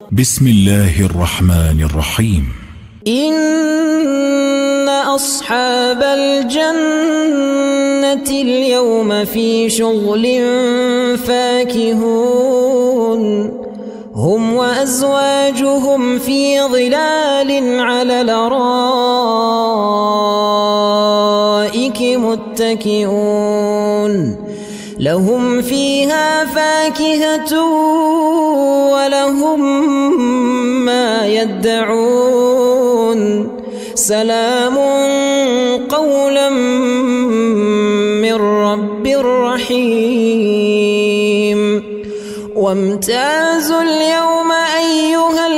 بسم الله الرحمن الرحيم. إن أصحاب الجنة اليوم في شغل فاكهون هم وأزواجهم في ظلال على الأرائك متكئون لهم فيها فاكهة ولهم ما يدعون سلام قولا من رب رحيم. وامتازوا اليوم أيها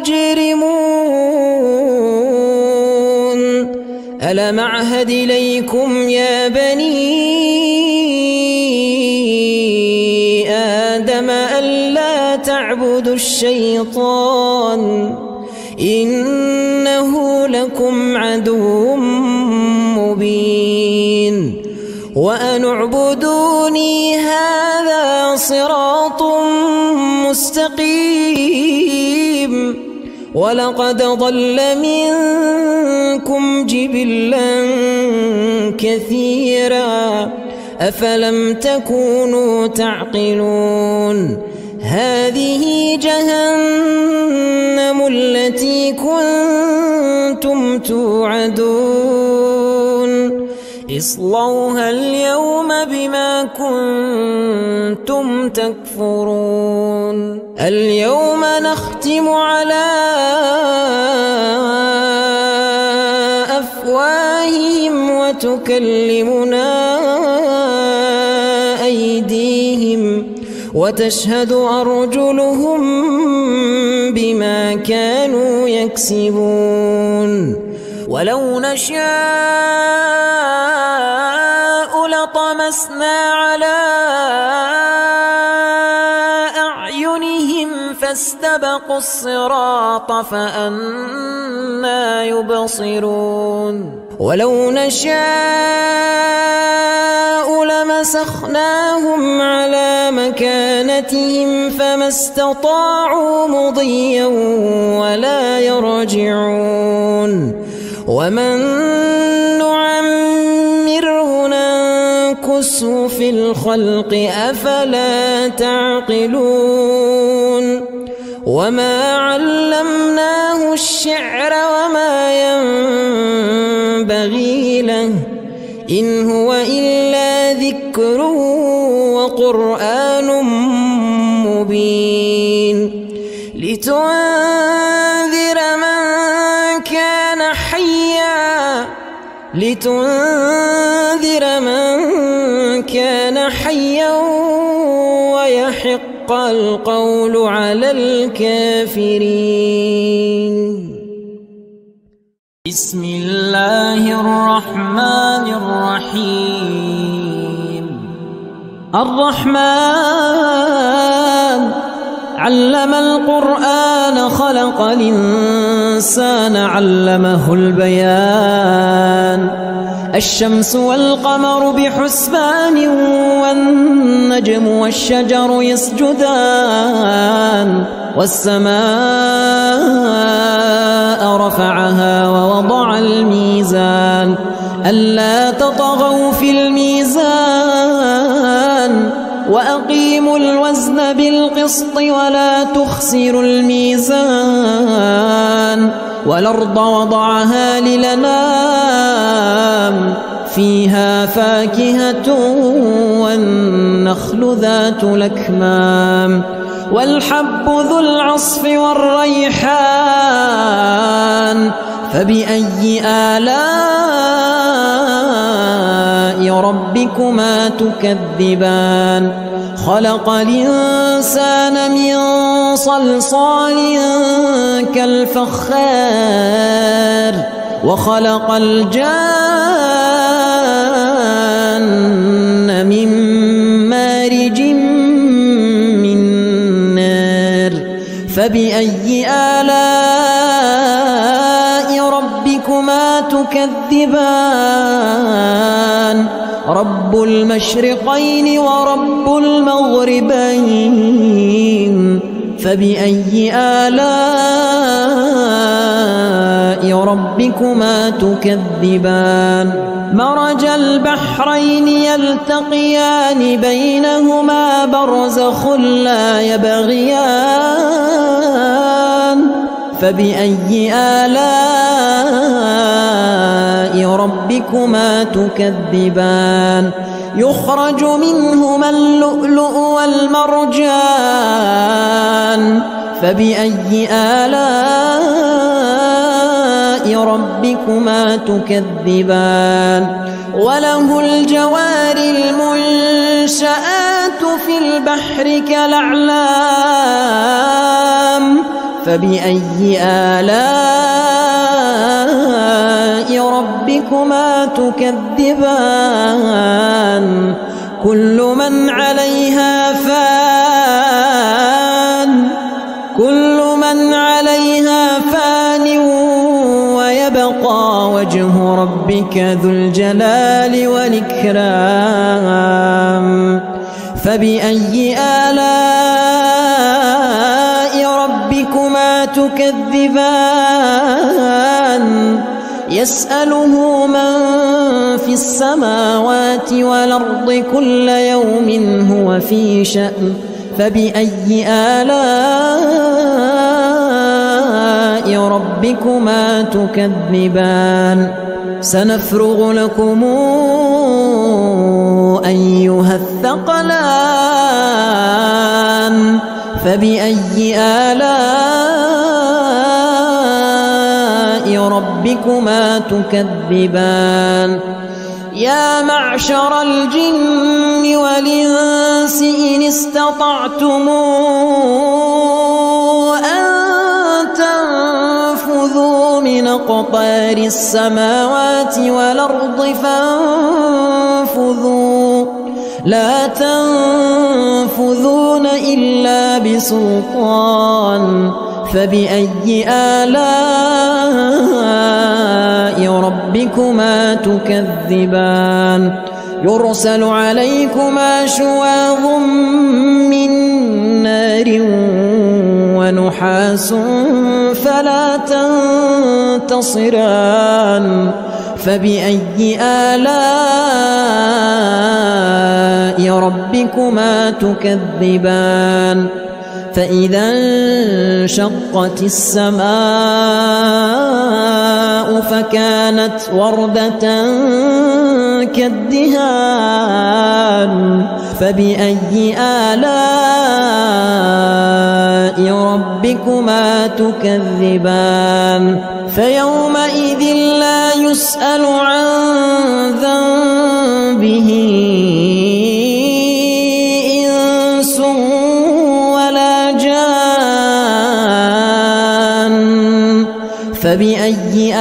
المجرمون ألم أعهد إليكم يا بني آدم ألا تعبدوا الشيطان إنه لكم عدو مبين وأن اعبدوني هذا صراط مستقيم. ولقد ضل منكم جبلا كثيرا أفلم تكونوا تعقلون هذه جهنم التي كنتم توعدون اصلوها اليوم بما كنتم تكفرون. اليوم نختم على أفواههم وتكلمنا أيديهم وتشهد أرجلهم بما كانوا يكسبون. ولو نشاء لطمسنا على أعينهم فاستبقوا الصراط فأنى يبصرون. ولو نشاء لمسخناهم على مكانتهم فما استطاعوا مضيا ولا يرجعون. ومن نعمره ننكسه في الخلق أفلا تعقلون. وما علمناه الشعر وما ينبغي له إن هو إلا ذكر وقرآن مبين لتنذر من كان حيا ويحق القول على الكافرين. بسم الله الرحمن الرحيم. الرحمن علم القرآن خلق الإنسان علمه البيان. الشمس والقمر بحسبان والنجم والشجر يسجدان. والسماء رفعها ووضع الميزان ألا تطغوا في الميزان وأقيموا الوزن بالقسط ولا تخسروا الميزان. والأرض وضعها للأنام فيها فاكهة والنخل ذات الأكمام والحب ذو العصف والريحان فبأي آلاء ربكما تكذبان. خلق الإنسان من صلصال كالفخار وخلق الجان من مارج من نار فبأي آلاء ربكما تكذبان. رب المشرقين ورب المغربين فبأي آلاء ربكما تكذبان مرج البحرين يلتقيان بينهما برزخ لا يبغيان فبأي آلاء ربكما تكذبان يخرج منهما اللؤلؤ والمرجان فبأي آلاء ربكما تكذبان وله الجوار المنشآت في البحر كالأعلام فبأي آلاء ربكما تكذبان كل من عليها فان ويبقى وجه ربك ذو الجلال والإكرام فبأي آلاء ربكما تكذبان يسأله من في السماوات والأرض كل يوم هو في شأن فبأي آلاء ربكما تكذبان سنفرغ لكم أيها الثقلان فبأي آلاء ربكما تكذبان يا معشر الجن والإنس إن استطعتم أن تنفذوا من أقطار السماوات والأرض فانفذوا لا تنفذون إلا بسلطان فبأي آلاء ربكما تكذبان يرسل عليكما شواظ من نار ونحاس فلا تنتصران فبأي آلاء ربكما تكذبان فإذا انشقت السماء فكانت وردة كالدهان فبأي آلاء ربكما تكذبان فيومئذ لا يسأل عن ذنبه إنس ولا جان فبأي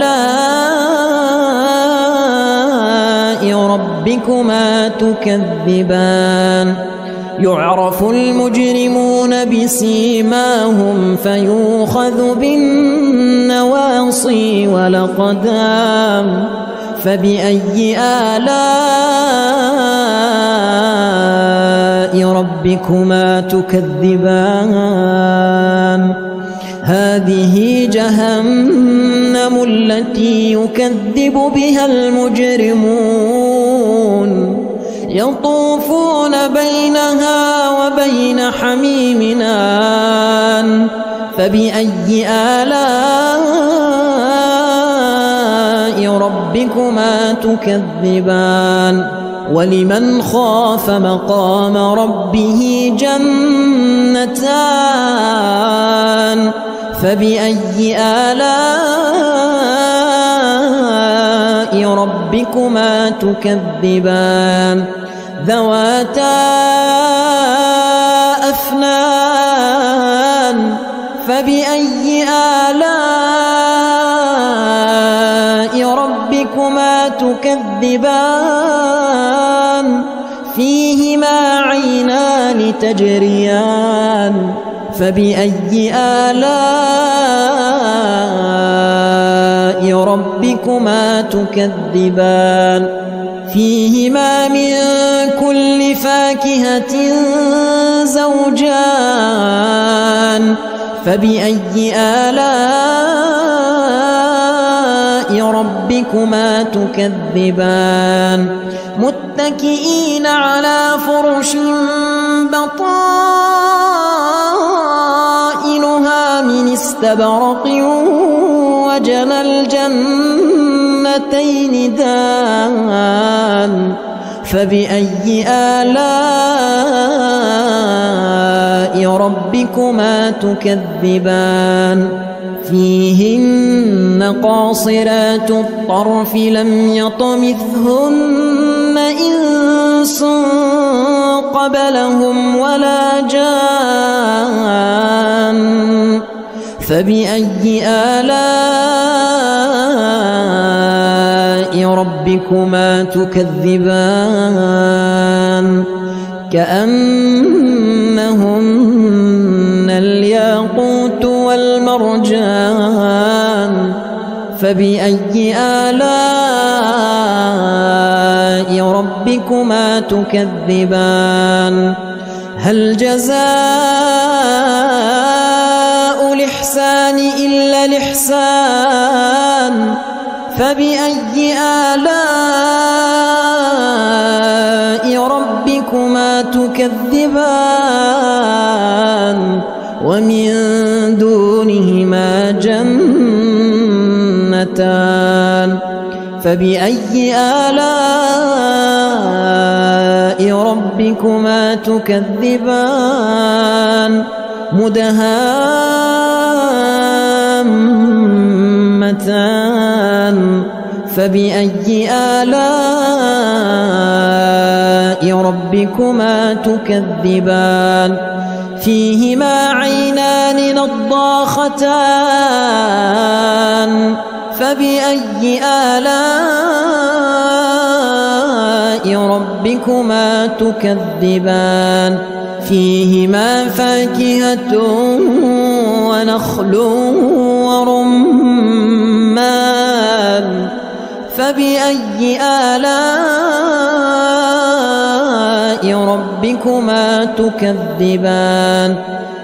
آلاء ربكما تكذبان يعرف المجرمون بسيماهم فيؤخذ بالنواصي والأقدام فبأي آلاء ربكما تكذبان هذه جهنم التي يكذب بها المجرمون يطوفون بينها وبين حميم آن فبأي آلاء ربكما تكذبان ولمن خاف مقام ربه جنتان فبأي آلاء ربكما تكذبان ذواتا أفنان فبأي آلاء ربكما تكذبان فيهما عينان تجريان فبأي آلاء ربكما تكذبان فيهما من كل فاكهة زوجان فبأي آلاء ربكما تكذبان متكئين على فرش بطائنها من استبرق وجنى الجنتين دان فبأي آلاء ربكما تكذبان فيهن قاصرات الطرف لم يطمثهن إنس قبلهم ولا جان فبأي آلاء ربكما تكذبان كأنهن الياقوت والمرجان فبأي آلاء ربكما تكذبان هل جزاء الإحسان إلا الإحسان فبأي آلاء ربكما تكذبان ومن دونهما جنتان فبأي آلاء ربكما تكذبان مدهامتان فبأي آلاء ربكما تكذبان فيهما عينان نضاختان فبأي آلاء ربكما تكذبان فيهما فاكهة ونخل ورمان فبأي آلاء ربكما تكذبان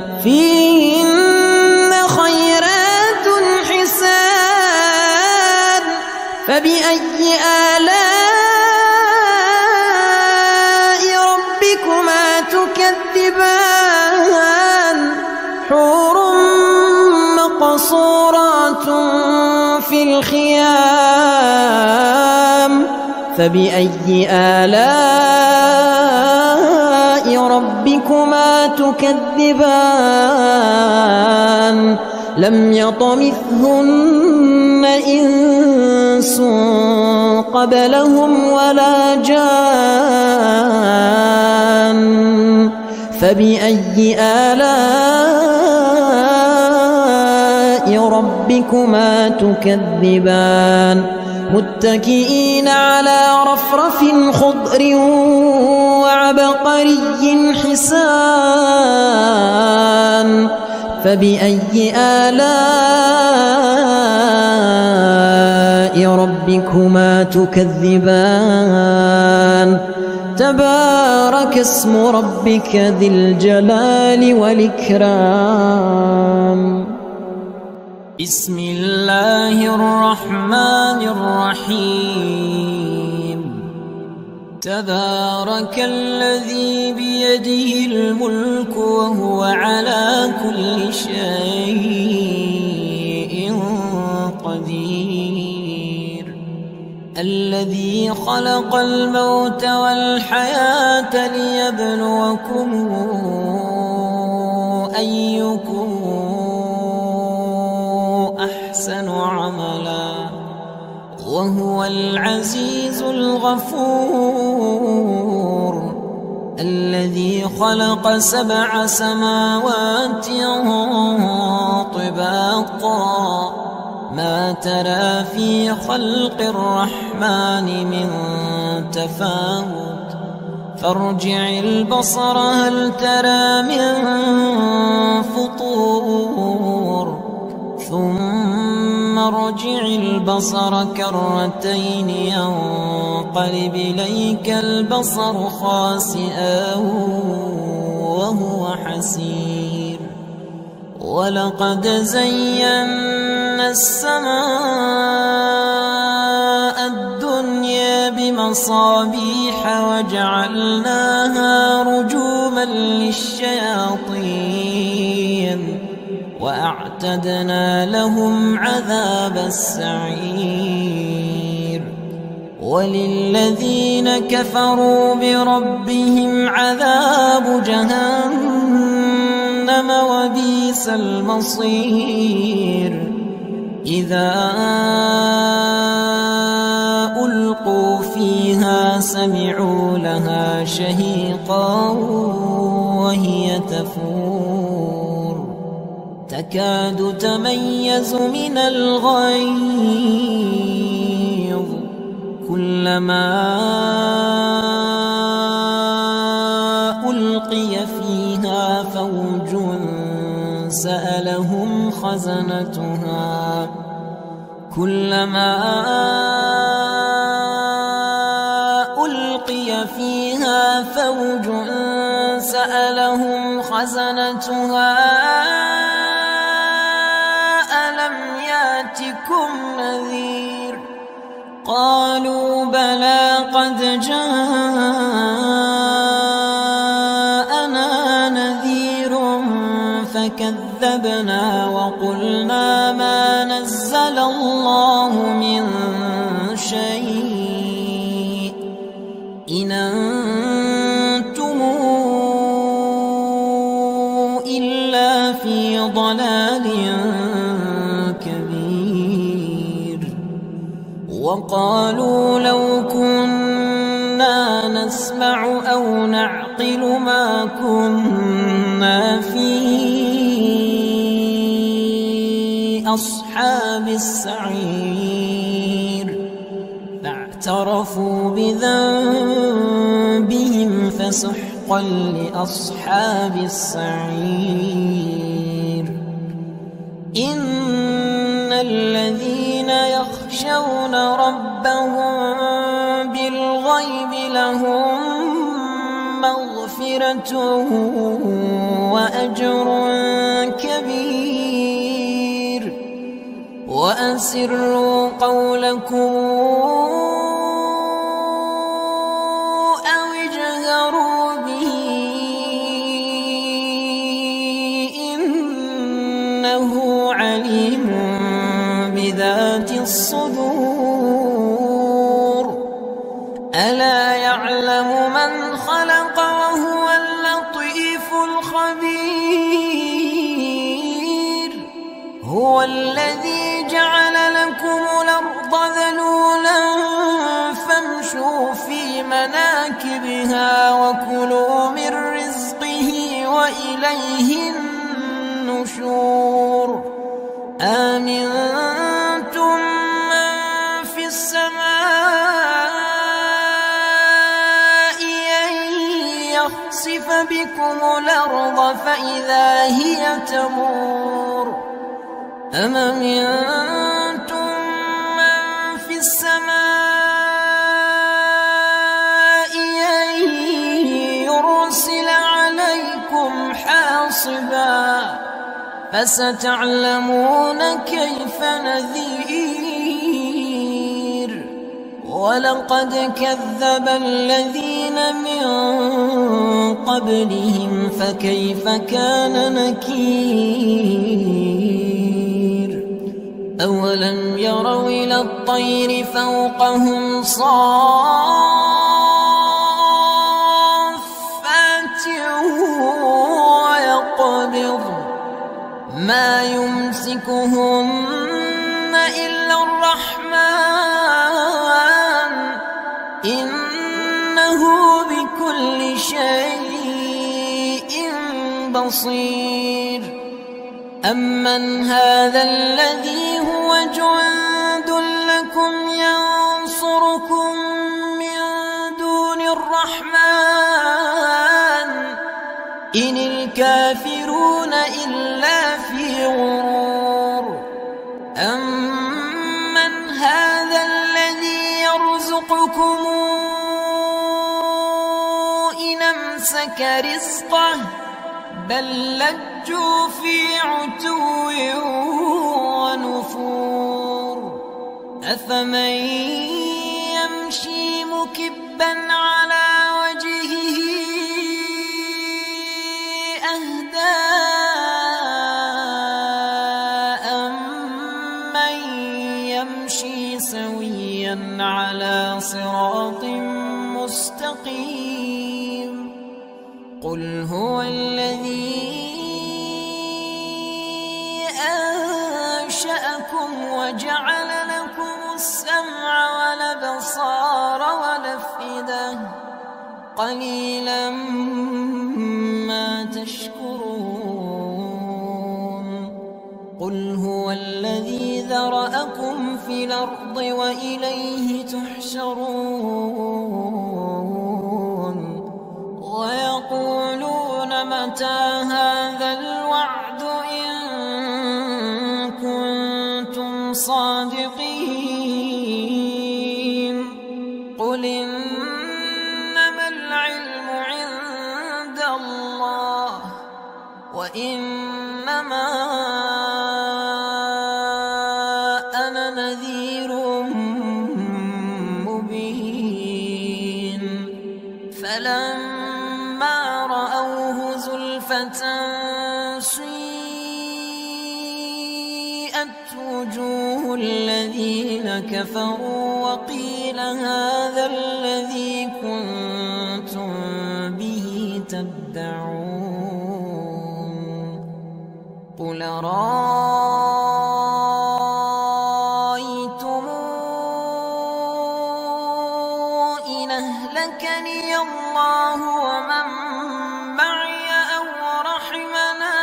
فيهن خيرات حسان فبأي آلاء ربكما تكذبان حور مقصورات في الخيام فبأي آلاء ربكما تكذبان لم يطمثهن إنس قبلهم ولا جان فبأي آلاء ربكما تكذبان متكئين على رفرف خضر وعبقري حسان فبأي آلاء ربكما تكذبان تبارك اسم ربك ذي الجلال والإكرام بسم الله الرحمن الرحيم تبارك الذي بيده الملك وهو على كل شيء قدير الذي خلق الموت والحياة ليبلوكم أيكم أحسن عملا وهو العزيز الغفور الذي خلق 7 سماوات طباقا ما ترى في خلق الرحمن من تفاوت فارجع البصر هل ترى من فطور ثم فارجع البصر كرتين ينقلب إليك البصر خاسئا وهو حسير ولقد زينا السماء الدنيا بمصابيح وجعلناها رجوما للشياطين وأعتدنا لهم عذاب السعير وللذين كفروا بربهم عذاب جهنم وبئس المصير إذا ألقوا فيها سمعوا لها شهيقا وهي تفور تكاد تميز من الغيظ كلما ألقي فيها فوج سألهم خزنتها كلما ألقي فيها فوج سألهم خزنتها ألم ياتكم نذير قالوا بلى قد جاءنا نذير فكذبنا وقلنا ما نزل الله من شيء إن أنتم إلا في ضلال كبير وقالوا لو كنا نسمع أو نعقل ما كنا في أصحاب السعير فاعترفوا بذنبهم فسحقا لأصحاب السعير إن الذين يخشون ربهم بالغيب لهم مغفرة وأجر كبير وأسروا قولكم أو اجهروا به إنه عليم بذات الصدور ألا يعلم من خلق وهو اللطيف الخبير هو الذي جعل لكم الأرض ذلولا فامشوا في مناكبها وكلوا من رزقه وإليه النشور آمنتم من في السماء أن يخسف بكم الأرض فإذا هي تمور أم أمنتم من في السماء أن يرسل عليكم حاصبا فستعلمون كيف نذير ولقد كذب الذين من قبلهم فكيف كان نكير أولم يروا إلى الطير فوقهم صافات ويقبض ما يمسكهن إلا الرحمن إنه بكل شيء بصير أمن هذا الذي هو جند لكم ينصركم من دون الرحمن إن الكافرون إلا في غرور لك رزقه بل لجوا في عتو ونفور أفمن يمشي مكبا على وجهه أهدى أمن يمشي سويا على صراط مستقيم قل هو الذي أنشأكم وجعل لكم السمع والأبصار والأفئدة قليلا ما تشكرون قل هو الذي ذرأكم في الأرض وإليه تحشرون ويقولون متى هذا الوعد إن كنتم صادقين قل إنما العلم عند الله وإنما أنا نذير مبين فلما رأوه زلفة سيئت وجوه الذين كفروا وقيل هذا الذي كنتم به تدعون قل رأيتم إن أهلكني الله ومن معي أو رحمنا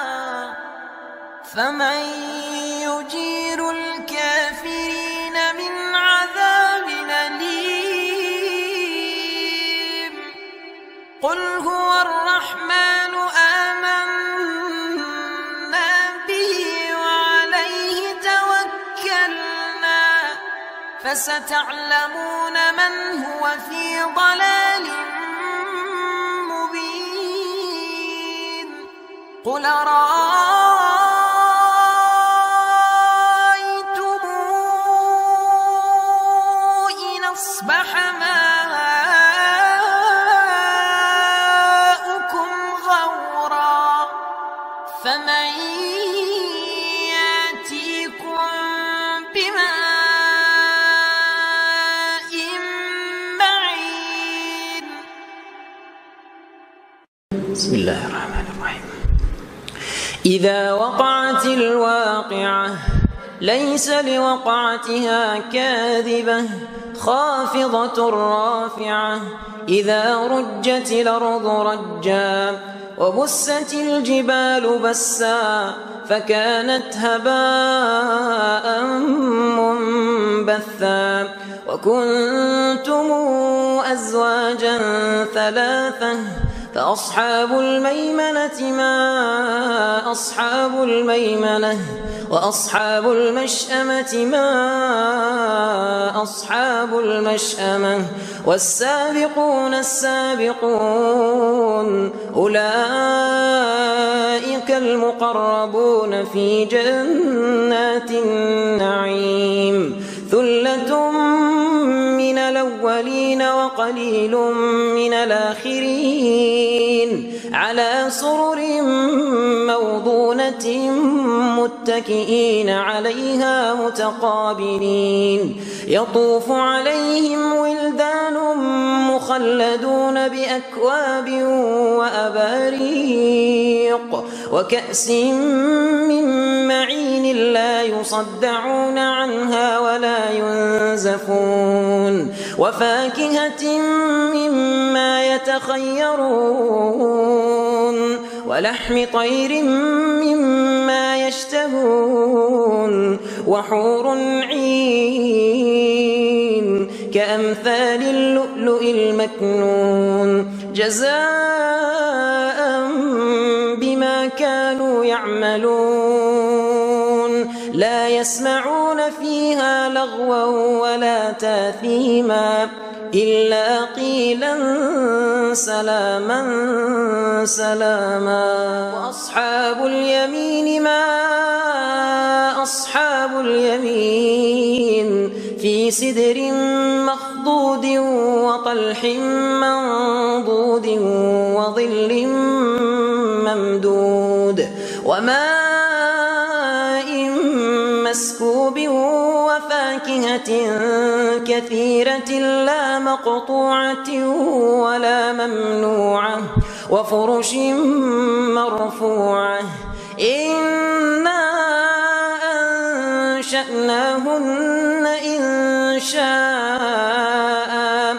فمن يجير الكافرين من عذاب أليم قل هو الرحمن آمنا به وعليه توكلنا فستعلمون من هو في ضلال مبين قل رأيتم إن أصبح ماؤكم غورا فمن يأتيكم بماء معين بسم الله الرحمن الرحيم إذا وقعت الواقعة ليس لوقعتها كاذبة خافضة رافعة إذا رجت الأرض رجا وبست الجبال بسا فكانت هباء منبثا وكنتم أزواجا ثلاثة فأصحاب الميمنة ما أصحاب الميمنة وأصحاب المشأمة ما أصحاب المشأمة والسابقون السابقون أولئك المقربون في جنات النعيم ثلة من الأولين وقليل من الآخرين على سرر موضونة متكئين عليها متقابلين يطوف عليهم ولدان مخلدون بأكواب وأباريق وكأس من معين لا يصدعون عنها ولا ينزفون وفاكهة مما يتخيرون ولحم طير مما يشتهون وحور عين كأمثال اللؤلؤ المكنون جزاء بما كانوا يعملون لا يسمعون فيها لغوا ولا تاثيما إلا قيلا سلاما سلاما. وأصحاب اليمين ما أصحاب اليمين في سدر مخضود وطلح منضود وظل ممدود وماء مسكوب وفاكهة كثيرة لا مقطوعة ولا ممنوعة وفرش مرفوعة. إنا أنشأناهن إنشاء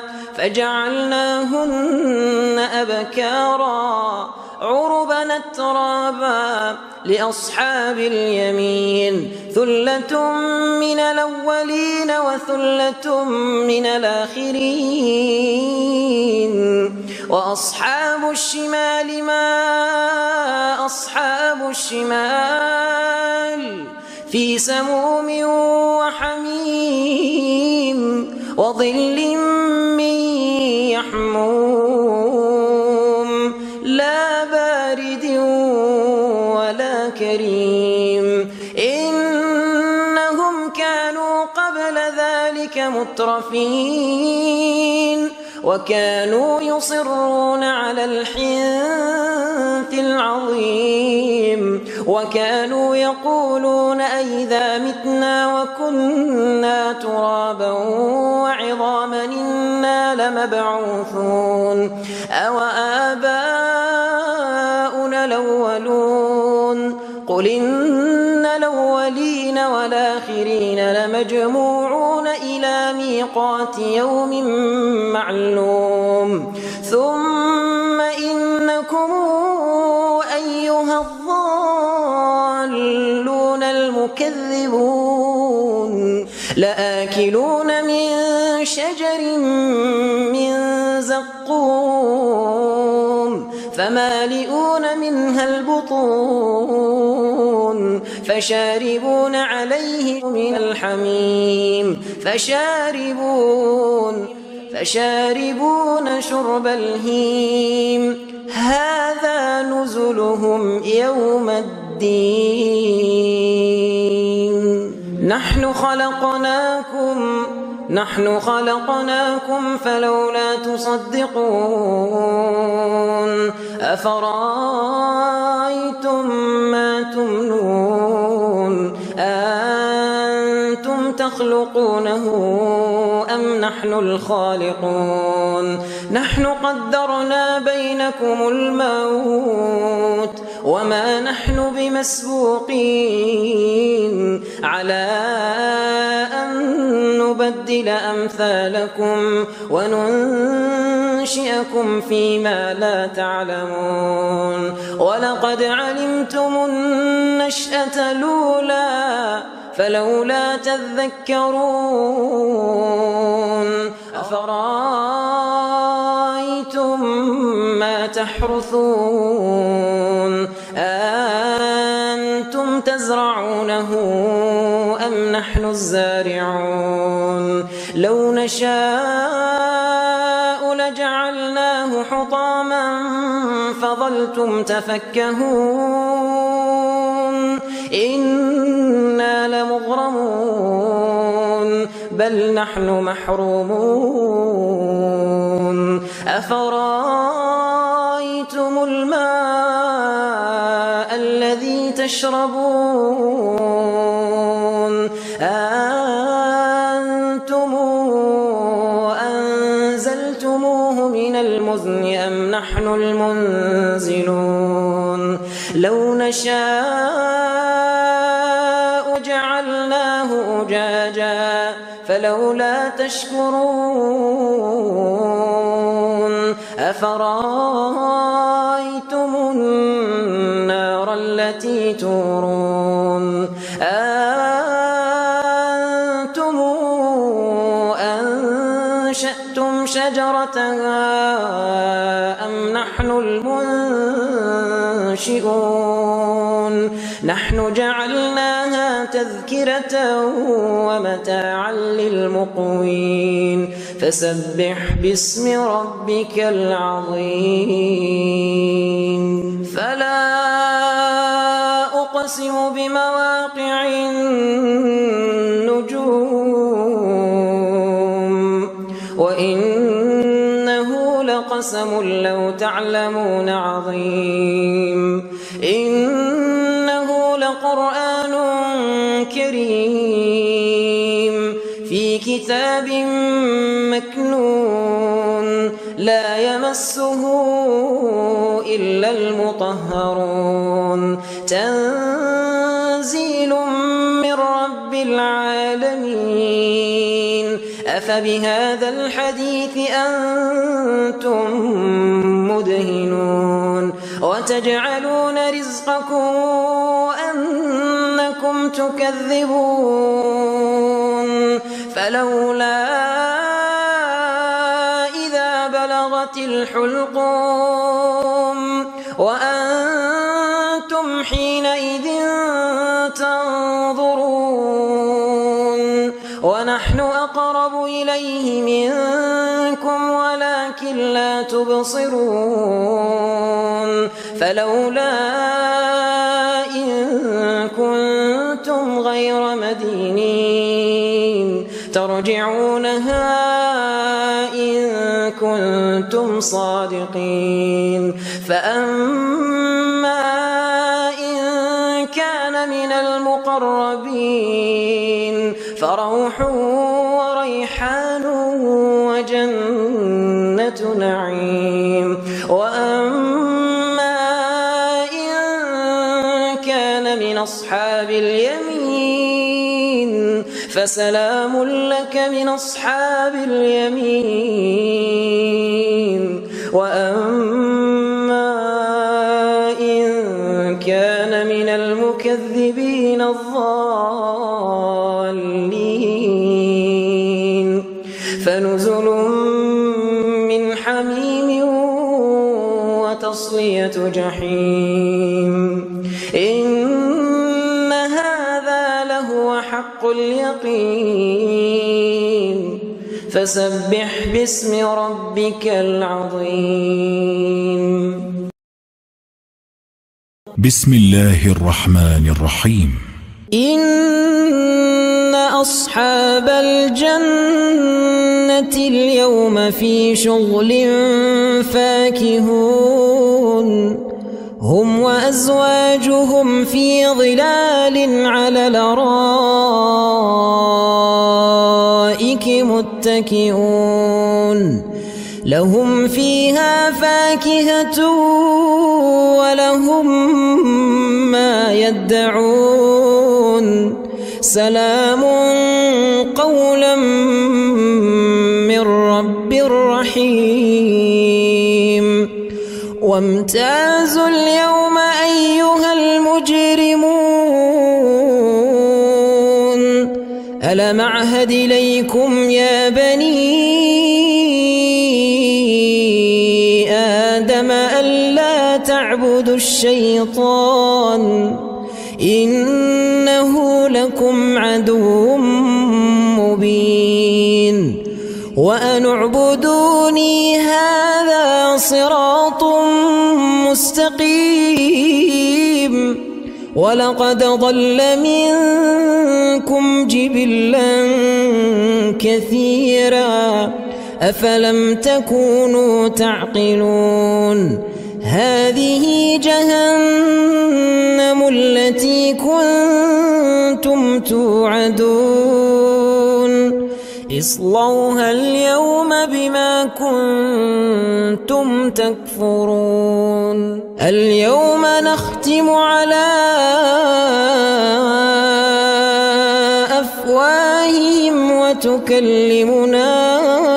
فجعلناهن أبكارا عربا أترابا لأصحاب اليمين ثلة من الأولين وثلة من الآخرين. وأصحاب الشمال ما أصحاب الشمال في سموم وحميم وظل من يحموم لا بارد ولا كريم. إنهم كانوا قبل ذلك مترفين وكانوا يصرون على الحنث العظيم وكانوا يقولون أئذا متنا وكنا ترابا وعظاما إنا لمبعوثون أو آباؤنا الأولون. قل إن الأولين والآخرين لمجموعون إلى ميقات يوم معلوم. ثم إنكم أيها الضالون المكذبون لآكلون من شجر من زقوم فمالئون منها البطون فشاربون عليه من الحميم فشاربون شرب الهيم. هذا نزلهم يوم الدين. نحن خلقناكم فلولا تصدقون. أفرأيتم ما تمنون أنتم تخلقونه أم نحن الخالقون. نحن قدرنا بينكم الموت وما نحن بمسبوقين على أن نبدل أمثالكم وننشئكم فيما لا تعلمون. ولقد علمتم النشأة الأولى فلولا تذكرون. أفرأيتم ما تحرثون أنتم تزرعونه أم نحن الزارعون. لو نشاء لجعلناه حطاما فظلتم تفكهون. إنا لمغرمون بل نحن محرومون. أفرأيتم الماء الذي تشربون أنتم أنزلتموه من المزن أم نحن المنزلون. لو نشاء جعلناه أجاجا فلولا تشكرون. أفرأيتم النار التي تورون أنتم أنشأتم شجرتها أم نحن المنشئون. نحن جعلناها تذكرة ومتاعا للمقوين فسبح باسم ربك العظيم فلا أقسم بمواقع النجوم وإنه لقسم لو تعلمون عظيم إنه لقرآن كريم في كتاب مكنون لا يمسه إلا المطهرون تنزيل من رب العالمين أفبهذا الحديث أنتم مدهنون وتجعلون رزقكم أنكم تكذبون فلولا إذا بلغت الحلقوم وأنتم حينئذ تنظرون ونحن أقرب إليه منكم ولكن لا تبصرون فلولا إن كنتم غير مدينين ترجعونها إن كنتم صادقين فأما إن كان من المقربين فروح وريحان وجنة نعيم وأما إن كان من أصحاب اليمين فسلام لك من أصحاب اليمين وأما إن كان من المكذبين الضالين فنزل من حميم وتصلية جحيم إن هذا لهو حق اليقين فسبح باسم ربك العظيم بسم الله الرحمن الرحيم إن أصحاب الجنة اليوم في شغل فاكهون هم وأزواجهم في ظلال على الأرائك متكئون لهم فيها فاكهة ولهم ما يدعون سلام قولا من رب رحيم وامتازوا اليوم أيها المجرمون ألم أعهد إليكم يا بني آدم ألا تعبدوا الشيطان إنه لكم عدو مبين وأن اعبدوني هذا صراط مستقيم ولقد ضل منكم جبلا كثيرا أفلم تكونوا تعقلون هذه جهنم التي كنتم توعدون اصلوها اليوم بما كنتم تكفرون اليوم نختم على أفواههم وتكلمنا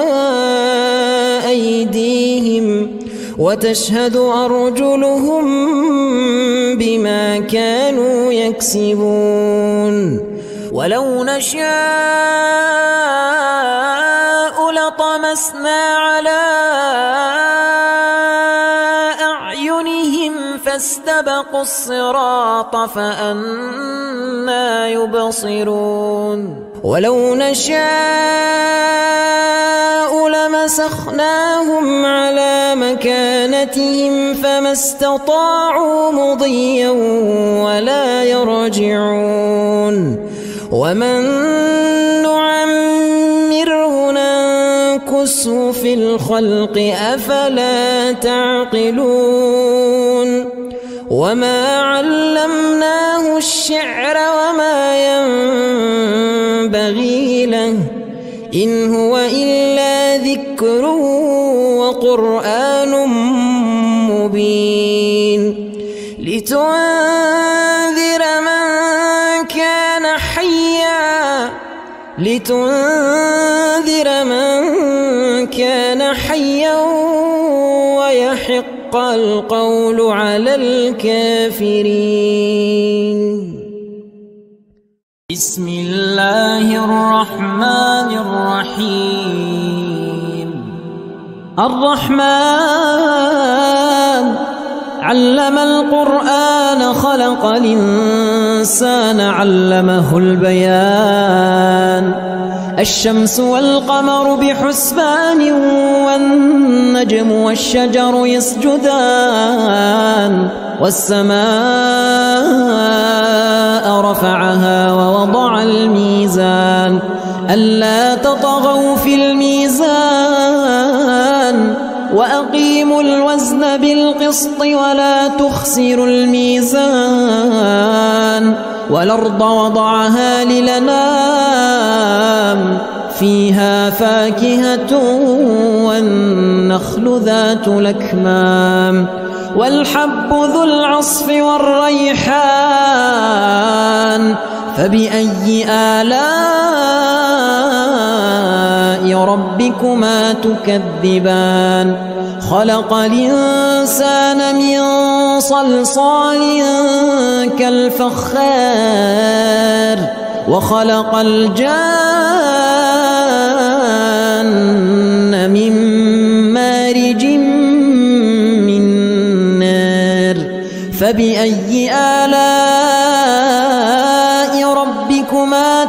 أيديهم وتشهد أرجلهم بما كانوا يكسبون ولو نشاء لطمسنا على أعينهم فاستبقوا الصراط فأنى يبصرون ولو نشاء لمسخناهم على مكانتهم فما استطاعوا مضيا ولا يرجعون ومن نعمره ننكسه في الخلق أفلا تعقلون وما علمناه الشعر وما ينبغي له إن هو إلا ذكر وقرآن مبين لتنذر من كان حيا ويحق القول على الكافرين. بسم الله الرحمن الرحيم. الرحمن علم القرآن خلق الإنسان علمه البيان الشمس والقمر بحسبان والنجم والشجر يسجدان والسماء رفعها ووضع الميزان ألا تطغوا في الميزان وأقيموا الوزن بالقسط ولا تخسروا الميزان والأرض وضعها للأنام فيها فاكهة والنخل ذات الأكمام والحب ذو العصف والريحان فبأي آلاء ربكما تكذبان خلق الإنسان من صلصال كالفخار وخلق الجان من مارج من نار فبأي آلاء ربكما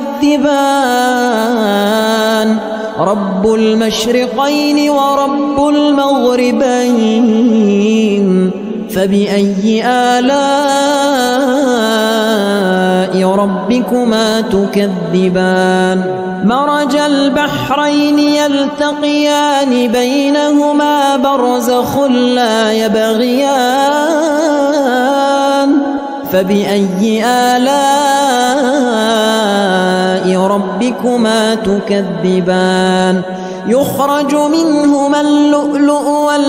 تكذبان رب المشرقين ورب المغربين فبأي آلاء ربكما تكذبان مرج البحرين يلتقيان بينهما برزخ لا يبغيان فبأي آلاء ربكما تكذبان يخرج منهما اللؤلؤ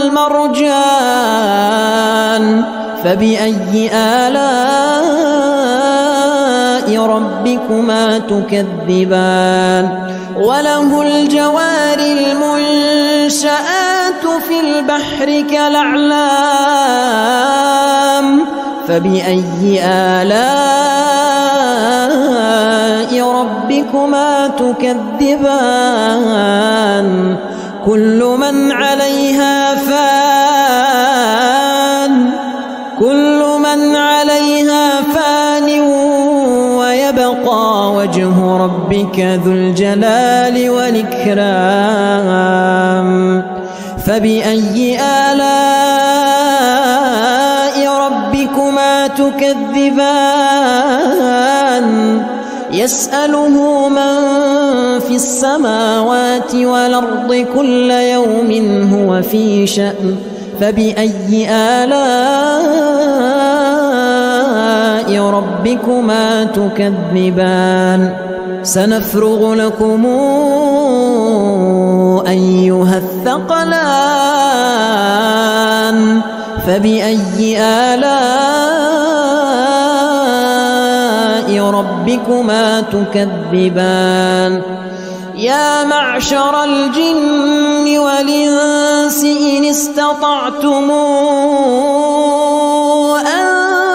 والمرجان فبأي آلاء ربكما تكذبان وله الجوار المنشآت في البحر كالأعلام فبأي آلاء ربكما تكذبان كل من عليها فان ويبقى وجه ربك ذو الجلال والإكرام فبأي آلاء ربكما تكذبان يسأله من في السماوات والأرض كل يوم هو في شأن فبأي آلاء ربكما تكذبان سنفرغ لكم أيها الثقلان فبأي آلاء ربكما تكذبان يا معشر الجن والإنس إن استطعتم أن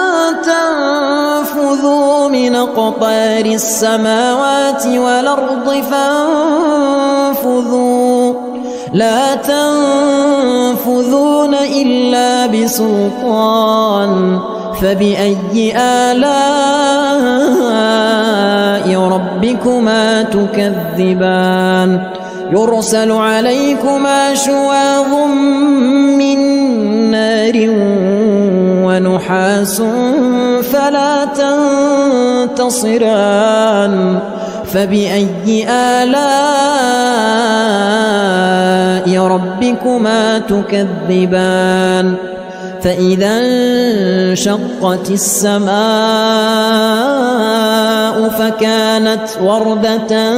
تنفذوا من أقطار السماوات والأرض فانفذوا لا تنفذون إلا بسلطان فبأي آلاء ربكما تكذبان يرسل عليكما شواظ من نار ونحاس فلا تنتصران فبأي آلاء ربكما تكذبان فإذا انشقت السماء فكانت وردة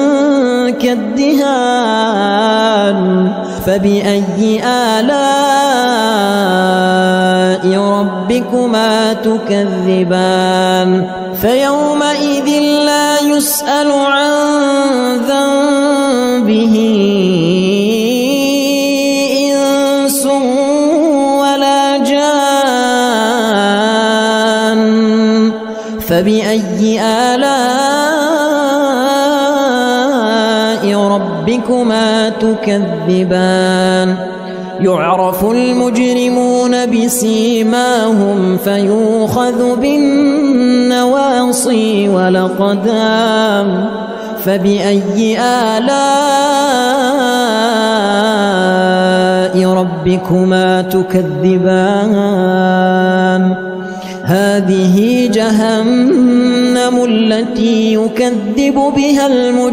كالدهان فبأي آلاء ربكما تكذبان فيومئذ لا يسأل عن ذنبه إنس ولا جان فبأي آلاء ربكما تكذبان يعرف المجرمون بسيماهم فيؤخذ بالنواصي والأقدام فبأي آلاء ربكما تكذبان هذه جهنم التي يكذب بها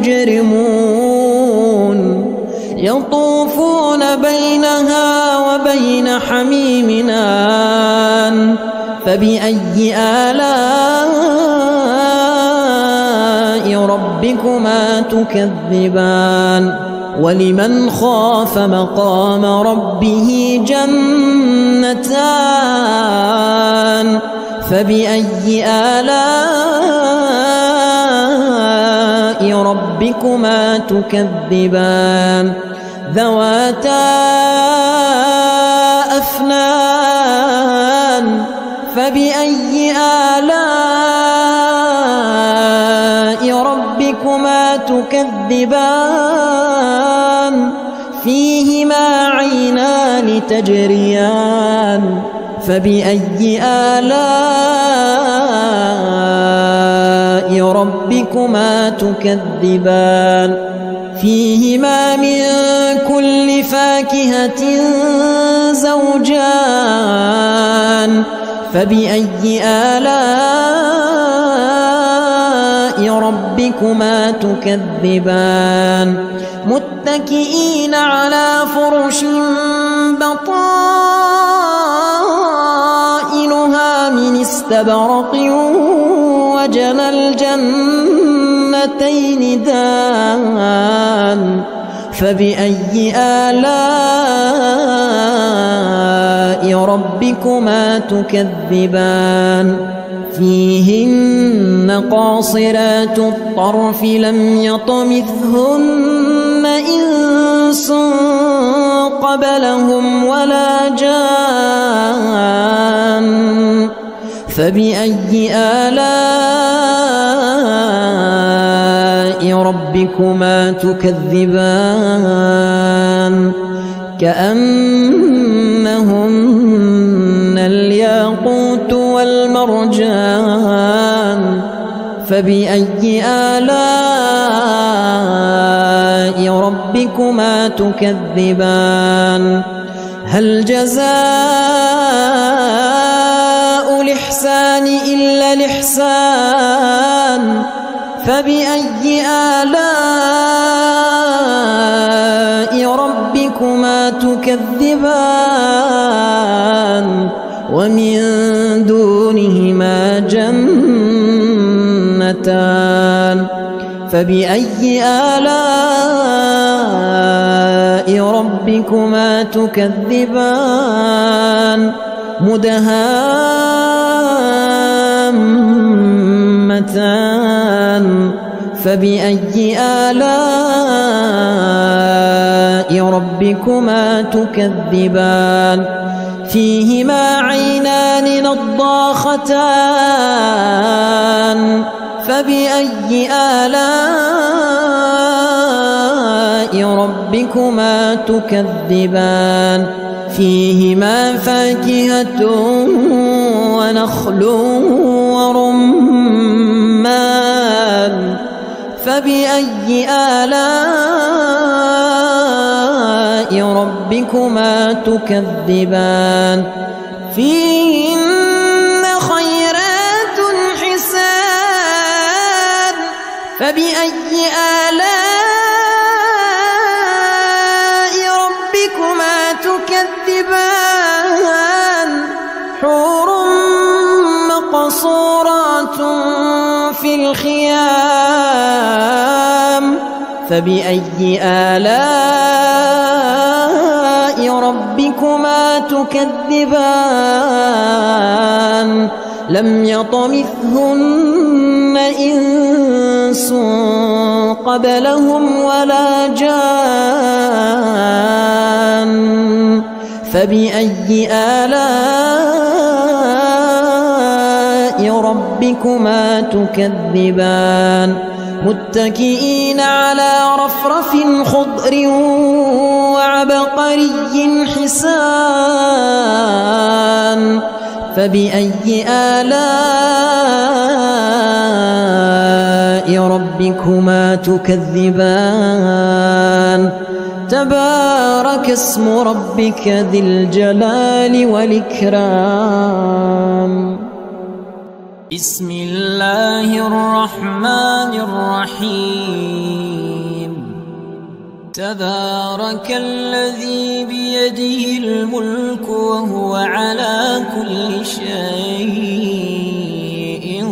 المجرمون يطوفون بينها وبين حميم آن فبأي آلاء ربكما تكذبان ولمن خاف مقام ربه جنتان فبأي آلاء ربكما تكذبان ذواتا أفنان فبأي آلاء ربكما تكذبان فيهما عينان تجريان فبأي آلاء ربكما تكذبان فيهما من كل فاكهة زوجان فبأي آلاء ربكما تكذبان متكئين على فرش بطائنها من استبرق وجنى الجنتين دان فبأي آلاء ربكما تكذبان فيهن قاصرات الطرف لم يطمثهن إنس قبلهم ولا جان فبأي آلاء ربكما تكذبان كأنهن الياقوت والمرجان فبأي آلاء ربكما تكذبان هل جزاء الإحسان إلا الإحسان فبأي آلاء ربكما تكذبان ومن دونهما جنتان فبأي آلاء ربكما تكذبان مدهامتان فبأي آلاء ربكما تكذبان فيهما عينان نضاختان فبأي آلاء ربكما تكذبان فيهما فاكهة ونخل ورمان فبأي آلاء ربكما تكذبان فيهن خيرات حسان فبأي آلاء ربكما تكذبان حور مقصورات في الخيام فبأي آلاء ربكما تكذبان لم يطمثهن إنس قبلهم ولا جان فبأي آلاء ربكما تكذبان متكئين على رفرف خضر وعبقري حسان فبأي آلاء ربكما تكذبان تبارك اسم ربك ذي الجلال والإكرام بسم الله الرحمن الرحيم تبارك الذي بيده الملك وهو على كل شيء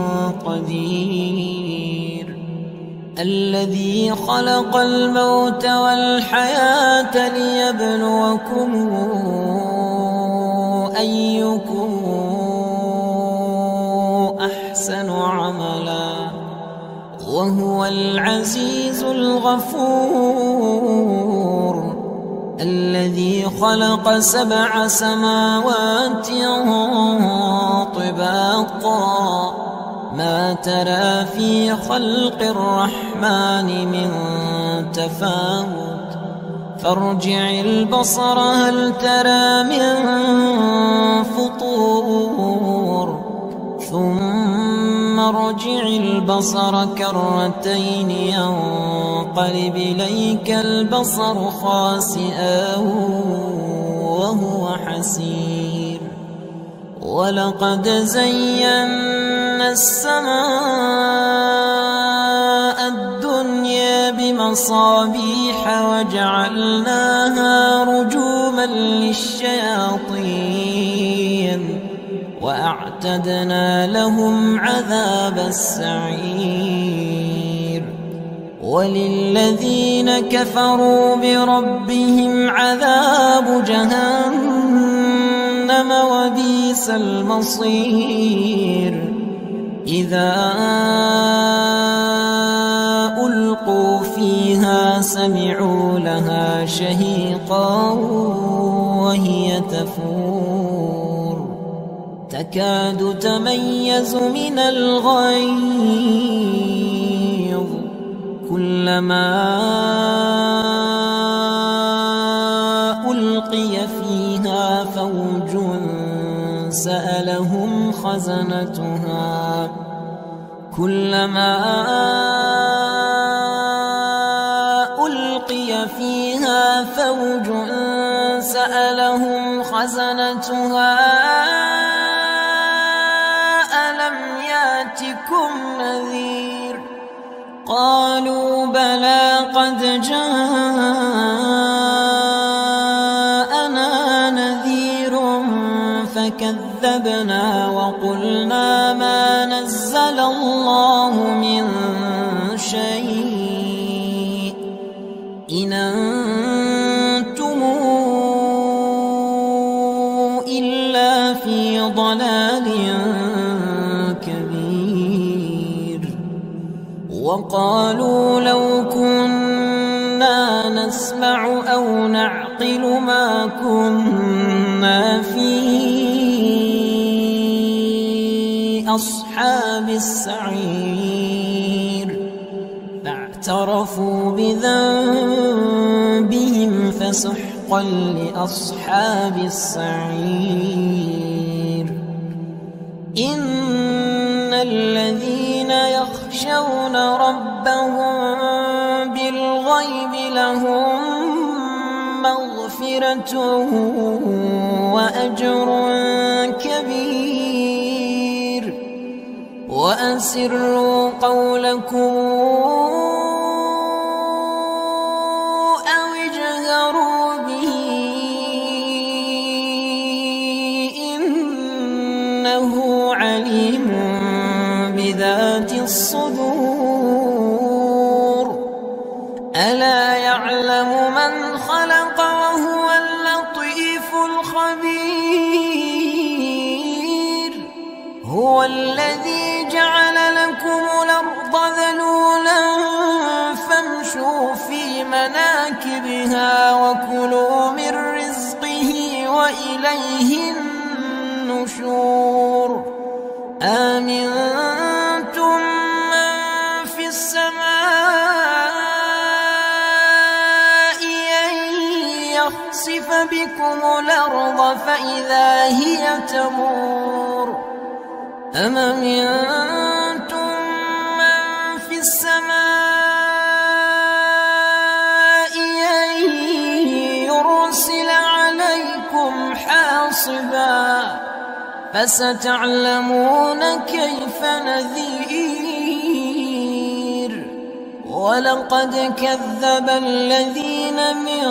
قدير الذي خلق الموت والحياة ليبلوكم أيكم أحسن عملا وهو العزيز الغفور الذي خلق 7 سماوات طباقا ما ترى في خلق الرحمن من تفاوت فارجع البصر هل ترى من فطور ثم ارجع البصر كرتين ينقلب إليك البصر خاسئا وهو حسير ولقد زينا السماء الدنيا بمصابيح وجعلناها رجوما للشياطين وأعتدنا لهم عذاب السعير وللذين كفروا بربهم عذاب جهنم وبئس المصير إذا ألقوا فيها سمعوا لها شهيقا وهي تفور تكاد تميز من الغيظ كلما ألقي فيها فوج سألهم خزنتها كلما ألقي فيها فوج سألهم خزنتها ألم ياتكم نذير قالوا بلى قد جاءنا نذير فكذبنا وقلنا ما نزل الله من شيء إن أنتم إلا في ضلال كبير وقالوا لو كنا نسمع أو نعقل ما كنا في أصحاب السعير اعترفوا بذنبهم فسحقا لأصحاب السعير إن الذين يخشون ربهم بالغيب لهم مغفرة وأجر كبير وأسروا قولكم أو اجهروا به إنه عليم بذات الصدور ألا يعلم من خلق وهو اللطيف الخبير هو الذي جعل لكم الأرض ذلولا فامشوا في مناكبها وكلوا من رزقه وإليه النشور آمنتم من في السماء أن يخسف بكم الأرض فإذا هي تمور أم أمنتم من في السماء أن يرسل عليكم حاصبا فستعلمون كيف نذير ولقد كذب الذين من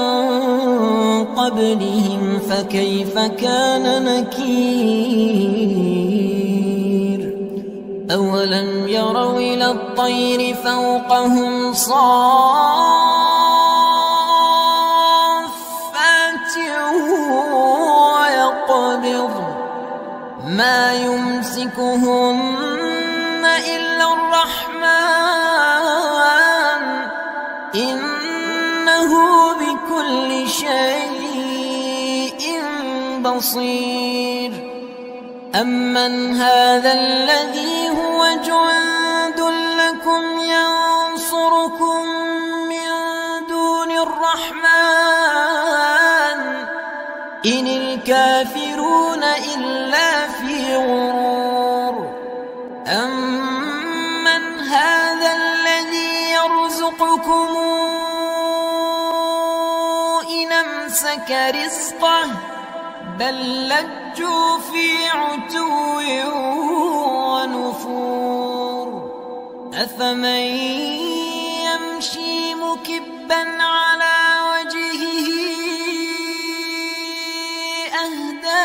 قبلهم فكيف كان نكير أولم يروا إلى الطير فوقهم صافات ويقبض ما يمسكهن إلا الرحمن إنه بكل شيء بصير أمن هذا الذي هو جند لكم ينصركم من دون الرحمن إن الكافرون إلا في غرور أمن هذا الذي يرزقكم إن أمسك رزقه بل لجوا في عتو ونفور أفمن يمشي مكبا على وجهه أهدى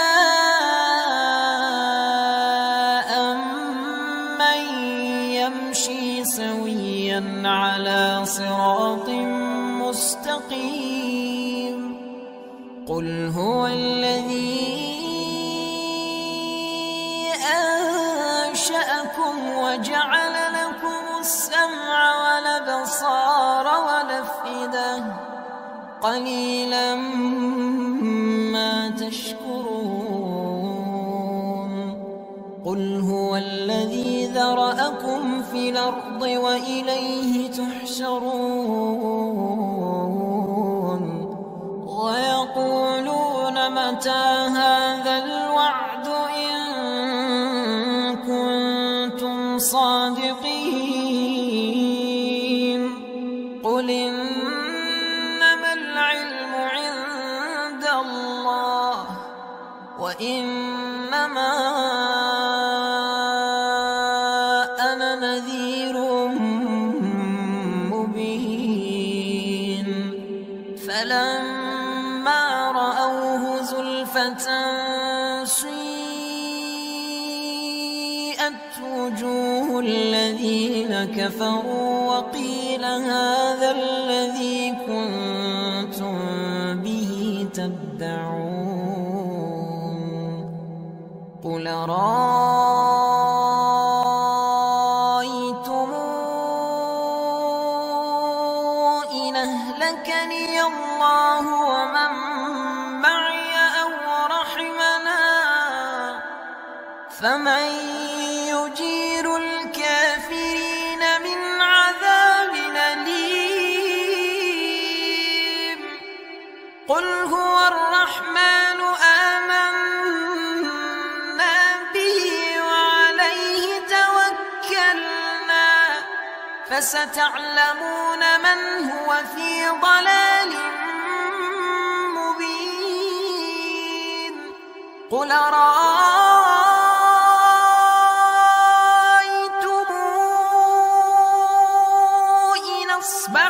أمن يمشي سويا على صراط مستقيم قل هو الذي أنشأكم وجعل لكم السمع والأبصار والأفئدة قليلا ما تشكرون قل هو الذي ذرأكم في الأرض وإليه تحشرون ويقولون متى هذا الوعد إن كنتم صادقين قل إنما العلم عند الله وإنما أنا نذير مبين فلما رأوه زلفة سيئت وجوه الذين كفروا وقيل هذا الذي كنتم به تدعون قل رأيتم إن أهلكني الله ومن معي أو رحمنا فمن يجير الكافرين من عذاب أليم فستعلمون من هو في ضلال مبين قل أرأيتم إن أصبح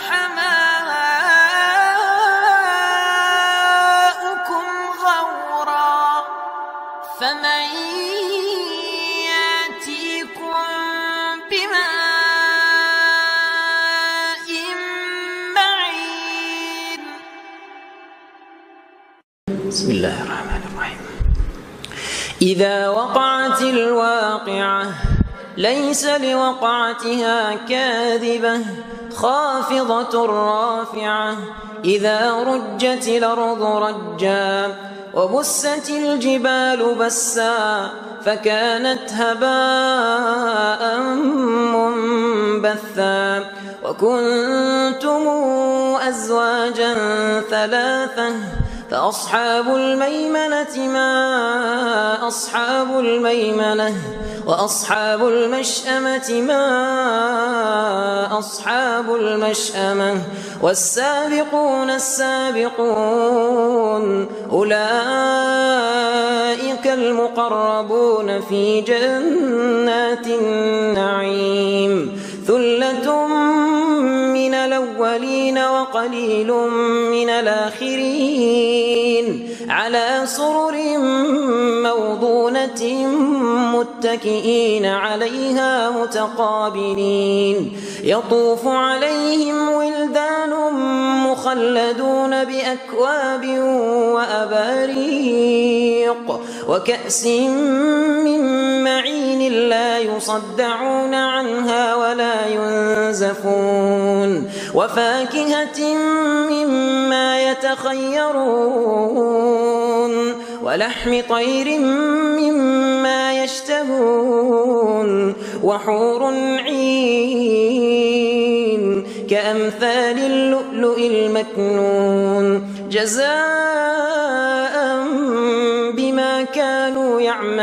ماؤكم غورا فمن يأتيكم بماء معين. بسم الله الرحمن الرحيم. إذا وقعت الواقعة ليس لوقعتها كاذبة خافضة رافعة إذا رجت الأرض رجا وبست الجبال بسا فكانت هباء منبثا وكنتم أزواجا ثلاثة فأصحاب الميمنة ما أصحاب الميمنة وأصحاب المشأمة ما أصحاب المشأمة والسابقون السابقون أولئك المقربون في جنات النعيم ثلة من الأولين وقليل من الآخرين على سرر موضونة متكئين عليها متقابلين يطوف عليهم ولدان مخلدون بأكواب وأباريق وكأس من معين لا يصدعون عنها ولا ينزفون وفاكهة مما يتخيرون ولحم طير مما يشتهون وحور عين كأمثال اللؤلؤ المكنون جزاء بما كانوا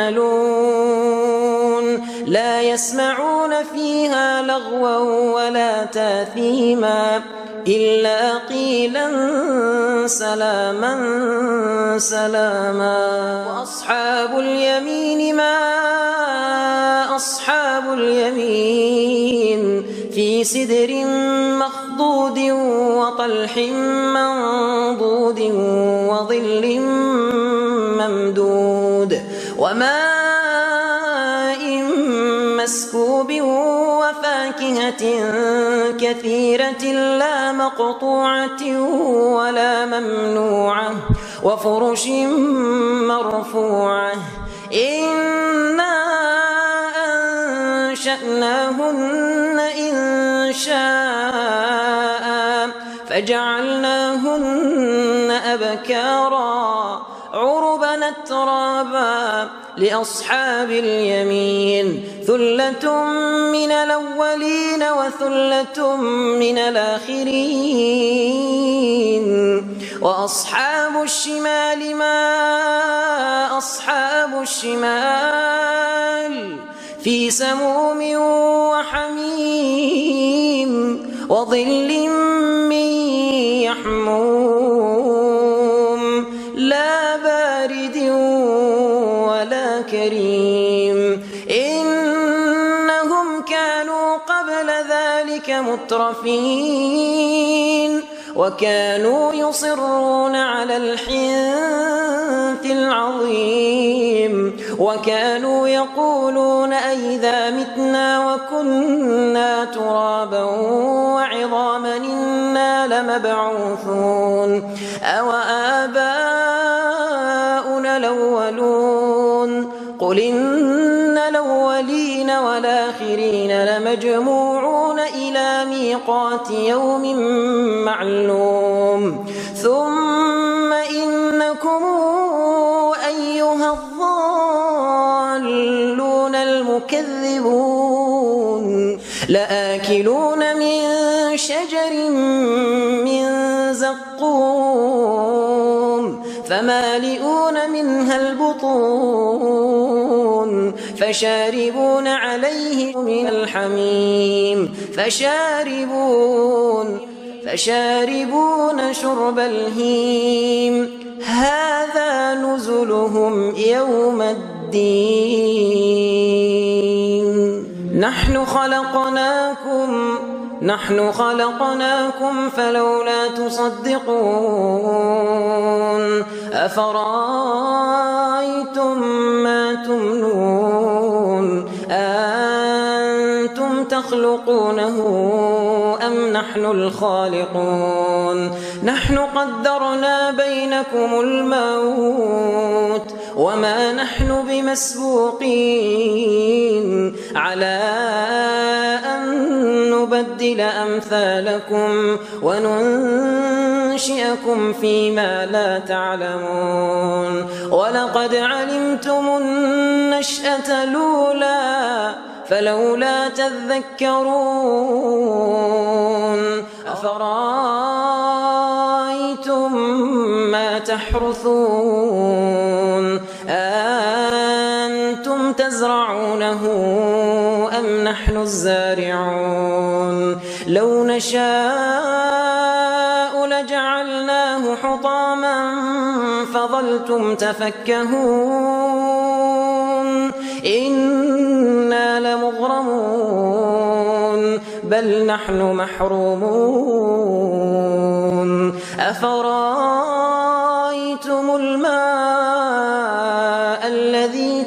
يعملون لا يسمعون فيها لغوا ولا تاثيما إلا قيلا سلاما سلاما وأصحاب اليمين ما أصحاب اليمين في سدر مخضود وطلح منضود وظل ممدود وماء مسكوب وفاكهة كثيرة لا مقطوعة ولا ممنوعة وفرش مرفوعة إنا أنشأناهن إنشاء فجعلناهن أبكارا عربا أترابا لأصحاب اليمين ثلة من الأولين وثلة من الآخرين وأصحاب الشمال ما أصحاب الشمال في سموم وحميم وظل من يحموم لا بارد ولا كريم إنهم كانوا قبل ذلك مترفين وكانوا يصرون على الحنث العظيم وكانوا يقولون أئذا متنا وكنا ترابا وعظاما إنا لمبعوثون أو آباؤنا الأولون قل إن الأولين والآخرين لمجموعون إلى ميقات يوم معلوم ثم إنكم أيها الضالون المكذبون لآكلون من شجر من زقوم فمالئون منها البطون فشاربون عليه من الحميم فشاربون شرب الهيم هذا نزلهم يوم الدين نحن خلقناكم فلولا تصدقون أفرأيتم ما تمنون أنتم تخلقونه أم نحن الخالقون نحن قدرنا بينكم الموت وما نحن بمسبوقين على أن نبدل أمثالكم وننشئكم فيما لا تعلمون ولقد علمتم النشأة الأولى فلولا تذكرون أفرأيتم ما تحرثون أنتم تزرعونه أم نحن الزارعون لو نشاء لجعلناه حطاما فظلتم تفكهون إنا لمغرمون بل نحن محرومون أفرأيتم الماء الذي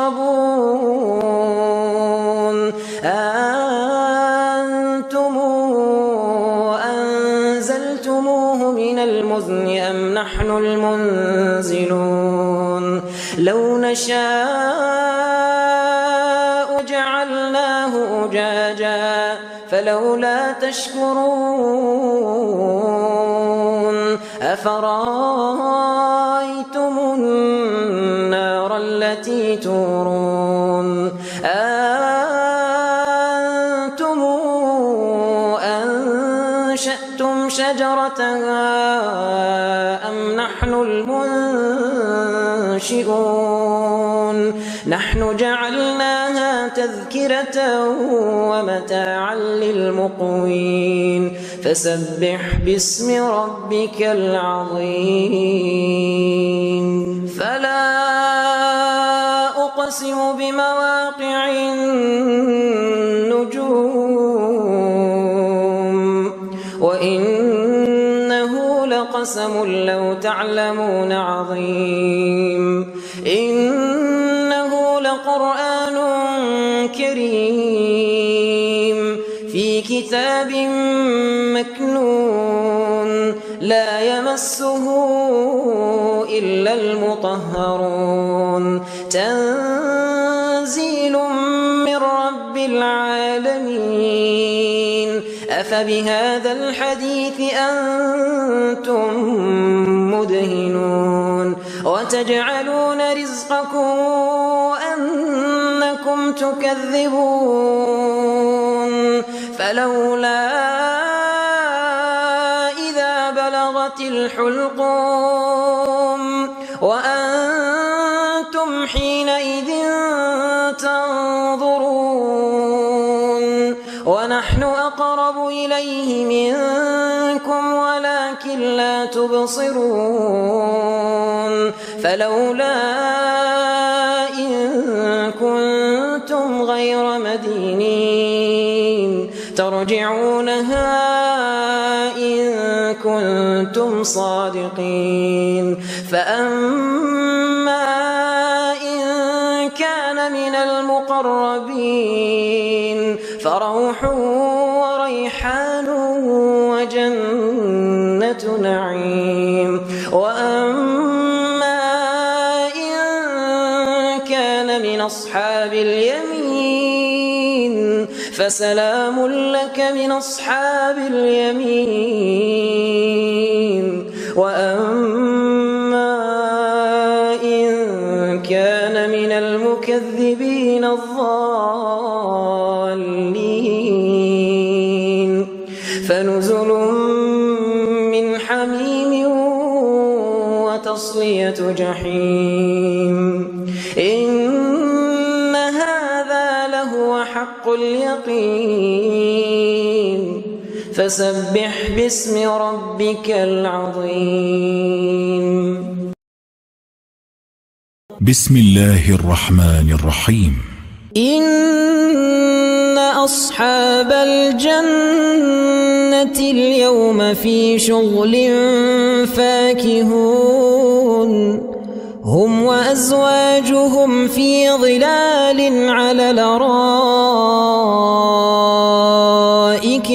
تشربون أنتم أنزلتموه من المزن أم نحن المنزلون لو نشاء جعلناه أجاجا فلولا تشكرون أفرأيتم النار التي تورون أنتم أنشأتم شجرتها أم نحن المنشئون نحن جعلناها تذكرة ومتاعا للمقوين فسبح باسم ربك العظيم فلا أقسم بمواقع النجوم وإنه لقسم لو تعلمون عظيم إنه لقرآن كريم في كتاب مكنون لا يمسه إلا المطهرون تنزيل من رب العالمين أفبهذا الحديث أنتم مدهنون وتجعلون رزقكم أنكم تكذبون فلولا إذا بلغت الحلقوم وأنتم حينئذ تنظرون ونحن أقرب إليه منكم ولكن لا تبصرون فلولا إن كنتم غير مدينين ترجعونها إن كنتم صادقين فأما إن كان من المقربين فروح وريحان وجنة نعيم وأما إن كان من أصحاب اليمين فسلام لك من أصحاب اليمين وأما إن كان من المكذبين الضالين فنزل من حميم وتصلية جحيم إن اليقين فسبح باسم ربك العظيم. بسم الله الرحمن الرحيم. إن أصحاب الجنة اليوم في شغل فاكهون هم وأزواجهم في ظلال على الأرائك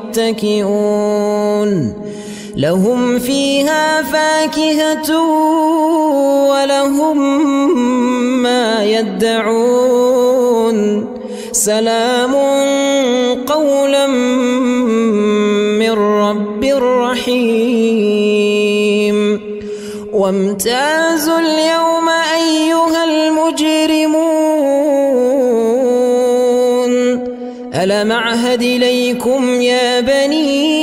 متكئون لهم فيها فاكهة ولهم ما يدعون سلام قولا من رب رحيم. وامتازوا اليوم أيها المجرمون ألم أعهد إليكم يا بني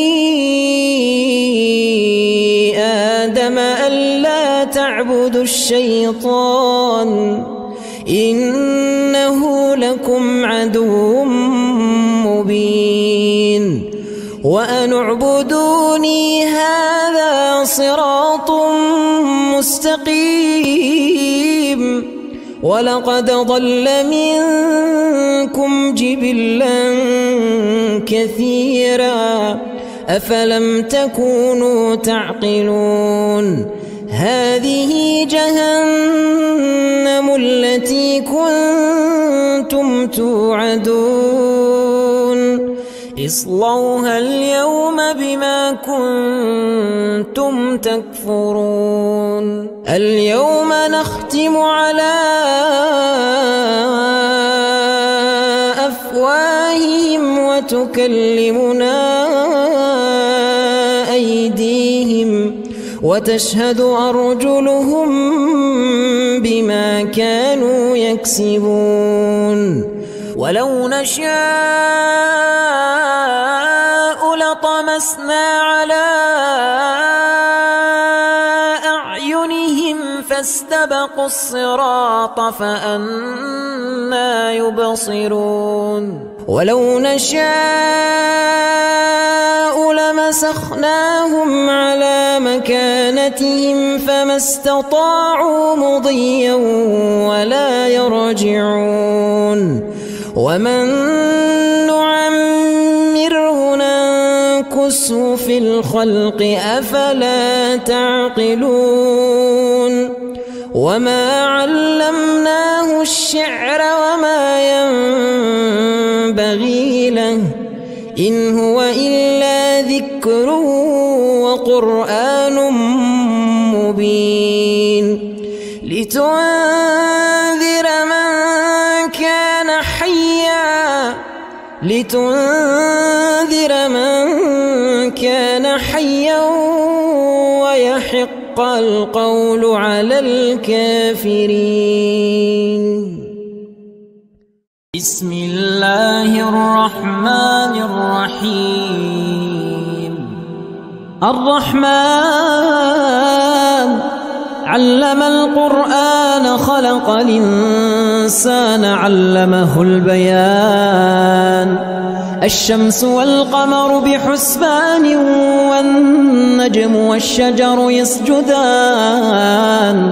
آدم ألا تعبدوا الشيطان إنه لكم عدو مبين وأن اعبدوني هذا صراط مستقيم. ولقد ضل منكم جبلا كثيرا أفلم تكونوا تعقلون. هذه جهنم التي كنتم توعدون اصلوها اليوم بما كنتم تكفرون. اليوم نختم على أفواههم وتكلمنا أيديهم وتشهد أرجلهم بما كانوا يكسبون. ولو نشاء لطمسنا على أعينهم فاستبقوا الصراط فأنى يبصرون. ولو نشاء لمسخناهم على مكانتهم فما استطاعوا مضيا ولا يرجعون. ومن نعمره ننكسه في الخلق أفلا تعقلون. وما علمناه الشعر وما ينبغي له إن هو إلا ذكر وقرآن مبين لتنذر من كان حيا ويحق القول على الكافرين. بسم الله الرحمن الرحيم. الرحمن علم القرآن خلق الإنسان علمه البيان. الشمس والقمر بحسبان والنجم والشجر يسجدان.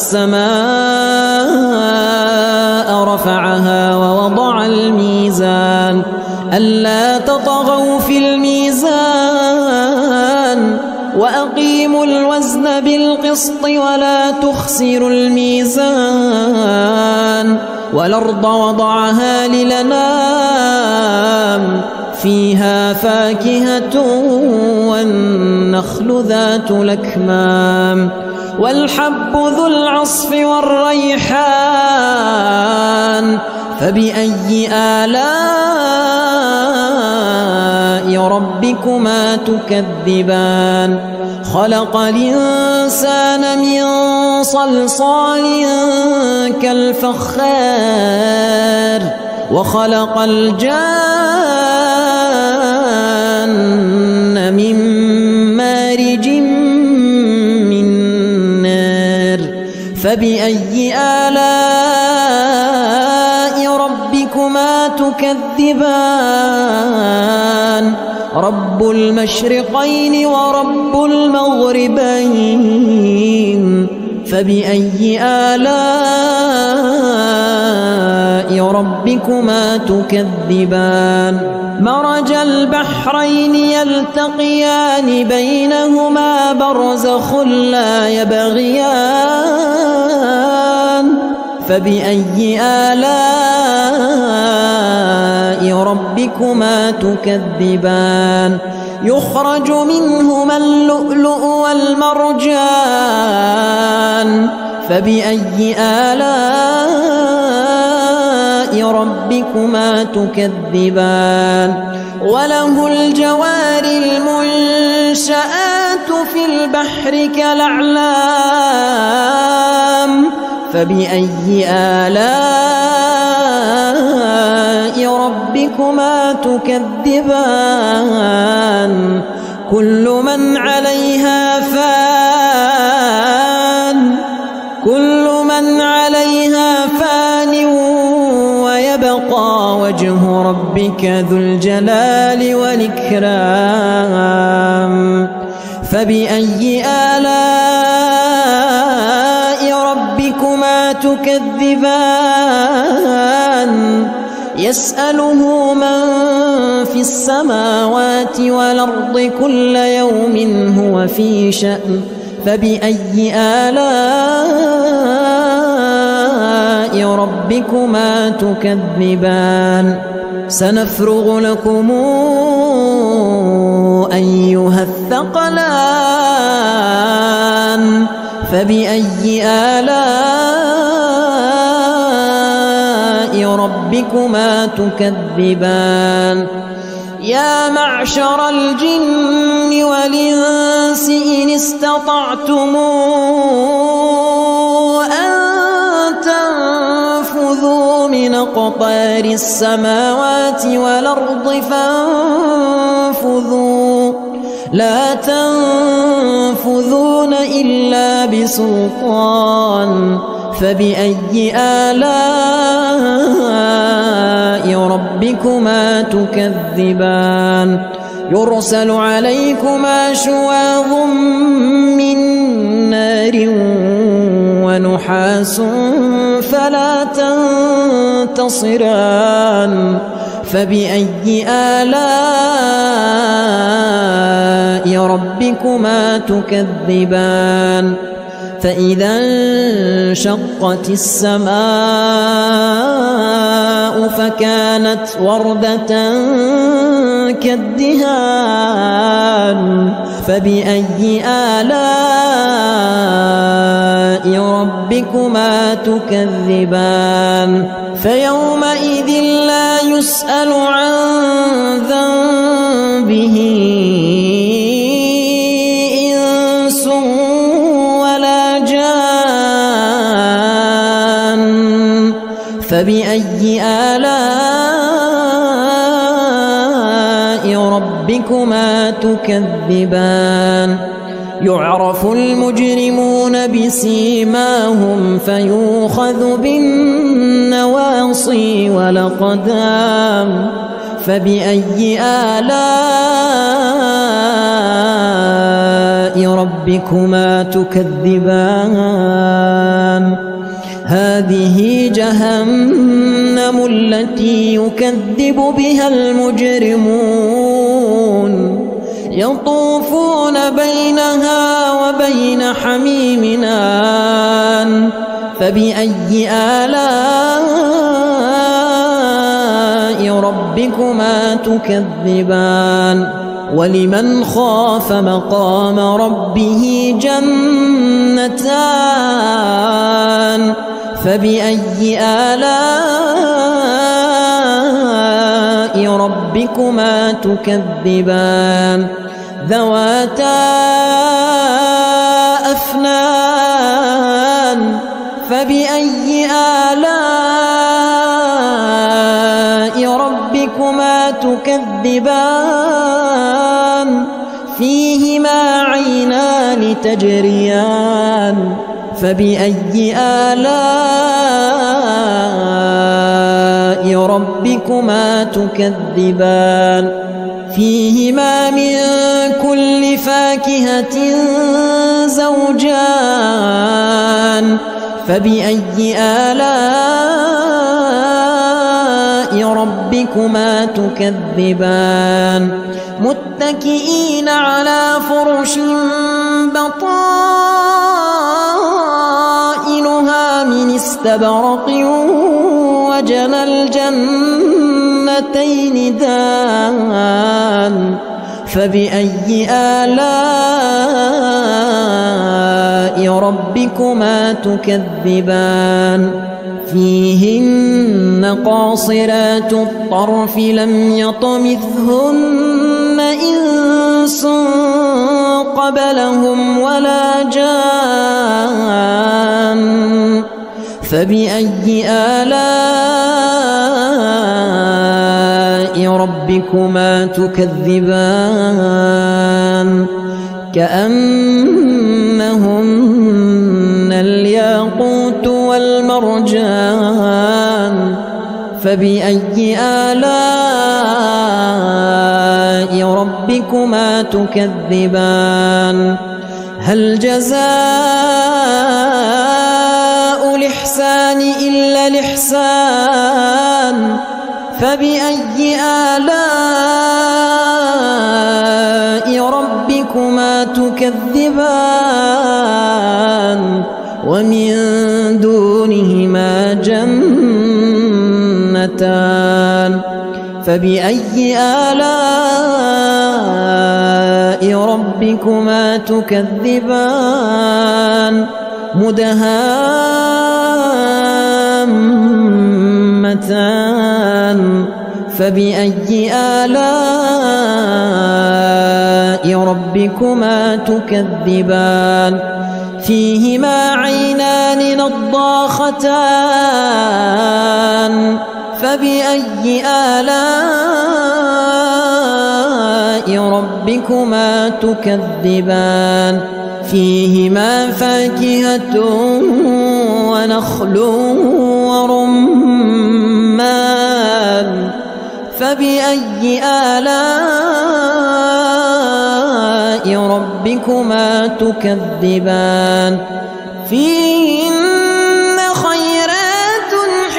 والسماء رفعها ووضع الميزان ألا تطغوا في الميزان وأقيموا الوزن بالقسط ولا تخسروا الميزان. والأرض وضعها للأنام فيها فاكهة والنخل ذات الأكمام والحب ذو العصف والريحان. فبأي آلاء ربكما تكذبان. خلق الإنسان من صلصال كالفخار وخلق الجان من مارج من نار. فبأي آلاء ربكما تكذبان رب المشرقين ورب المغربين فبأي آلاء ربكما تكذبان مرج البحرين يلتقيان بينهما برزخ لا يبغيان فبأي آلاء ربكما تكذبان يخرج منهما اللؤلؤ والمرجان فبأي آلاء ربكما تكذبان وله الجوار المنشآت في البحر كالأعلام فبأي آلاء ربكما تكذبان كل من عليها فان ويبقى وجه ربك ذو الجلال والإكرام فبأي آلاء ربكما تكذبان يسأله من في السماوات والأرض كل يوم هو في شأن فبأي آلاء ربكما تكذبان سنفرغ لكم أيها الثقلان فبأي آلاء ربكما تكذبان يا معشر الجن والإنس إن استطعتم أن تنفذوا من أقطار السماوات والأرض فانفذوا لا تنفذون إلا بسلطان فبأي آلاء ربكما تكذبان يرسل عليكما شواظ من نار ونحاس فلا تنتصران فبأي آلاء ربكما تكذبان فإذا انشقت السماء فكانت وردة كالدهان فبأي آلاء ربكما تكذبان فيومئذ لا يسأل عن ذنبه إنس ولا جان فبأي آلاء ربكما تكذبان يعرف المجرمون بسيماهم فيؤخذ بالنواصي والأقدام فبأي آلاء ربكما تكذبان هذه جهنم التي يكذب بها المجرمون يطوفون بينها وبين حميم آن فبأي آلاء ربكما تكذبان ولمن خاف مقام ربه جنتان فبأي آلاء ربكما تكذبان ذواتا أفنان فبأي آلاء ربكما تكذبان فيهما عينان تجريان فبأي آلاء ربكما تكذبان فيهما من كل فاكهة زوجان فبأي آلاء ربكما تكذبان متكئين على فرش بطائنها من استبرق وجنى الجنتين دان فبأي آلاء ربكما تكذبان فيهن قاصرات الطرف لم يطمثهن إنس قبلهم ولا جان فبأي آلاء ربكما تكذبان كأنهن الياقوت والمرجان فبأي آلاء ربكما تكذبان هل جزاء الإحسان إلا الإحسان فبأي آلاء ربكما تكذبان ومن دونهما جنتان فبأي آلاء ربكما تكذبان مدهامتان فبأي آلاء ربكما تكذبان فيهما عينان نضاختان فبأي آلاء ربكما تكذبان فيهما فاكهة ونخل ورمان فبأي آلاء ربكما تكذبان فيهن خيرات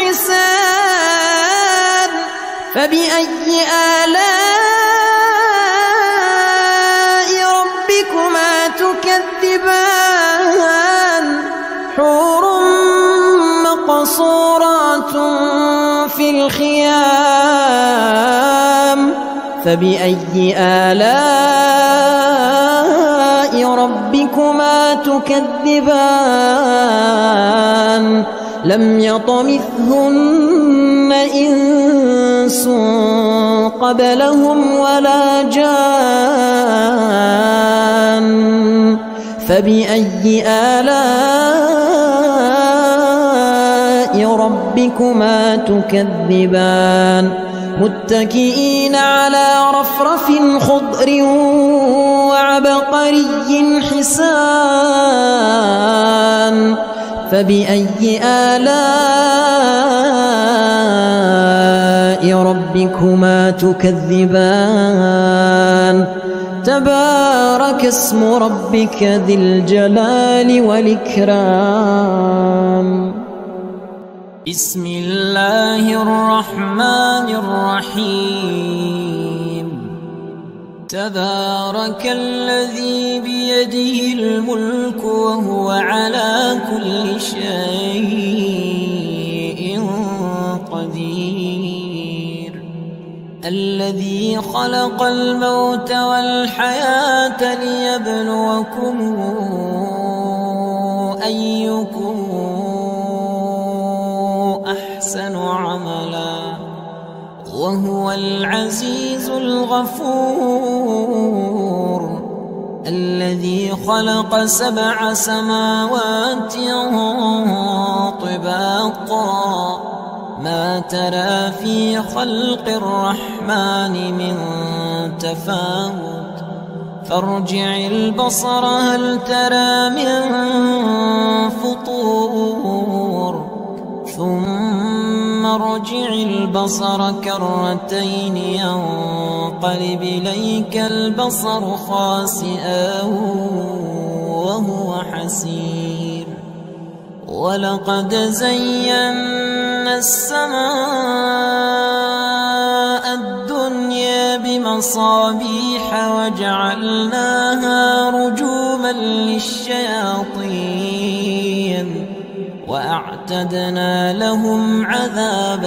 حسان فبأي آلاء ربكما تكذبان حور مقصورات في الخيام فبأي آلاء ربكما تكذبان لم يطمثهن إنس قبلهم ولا جان فبأي آلاء ربكما تكذبان متكئين على رفرف خضر وعبقري حسان فبأي آلاء ربكما تكذبان تبارك اسم ربك ذي الجلال والإكرام بسم الله الرحمن الرحيم تبارك الذي بيده الملك وهو على كل شيء قدير الذي خلق الموت والحياة ليبلوكم أيكم أحسن عملا وهو العزيز الغفور الذي خلق 7 سماوات طباقا ما ترى في خلق الرحمن من تفاوت فارجع البصر هل ترى من فطور ثم ارجع البصر كرتين ينقلب إليك البصر خاسئا وهو حسير ولقد زينا السماء الدنيا بمصابيح وجعلناها رجوما للشياطين وأعتدنا لهم عذاب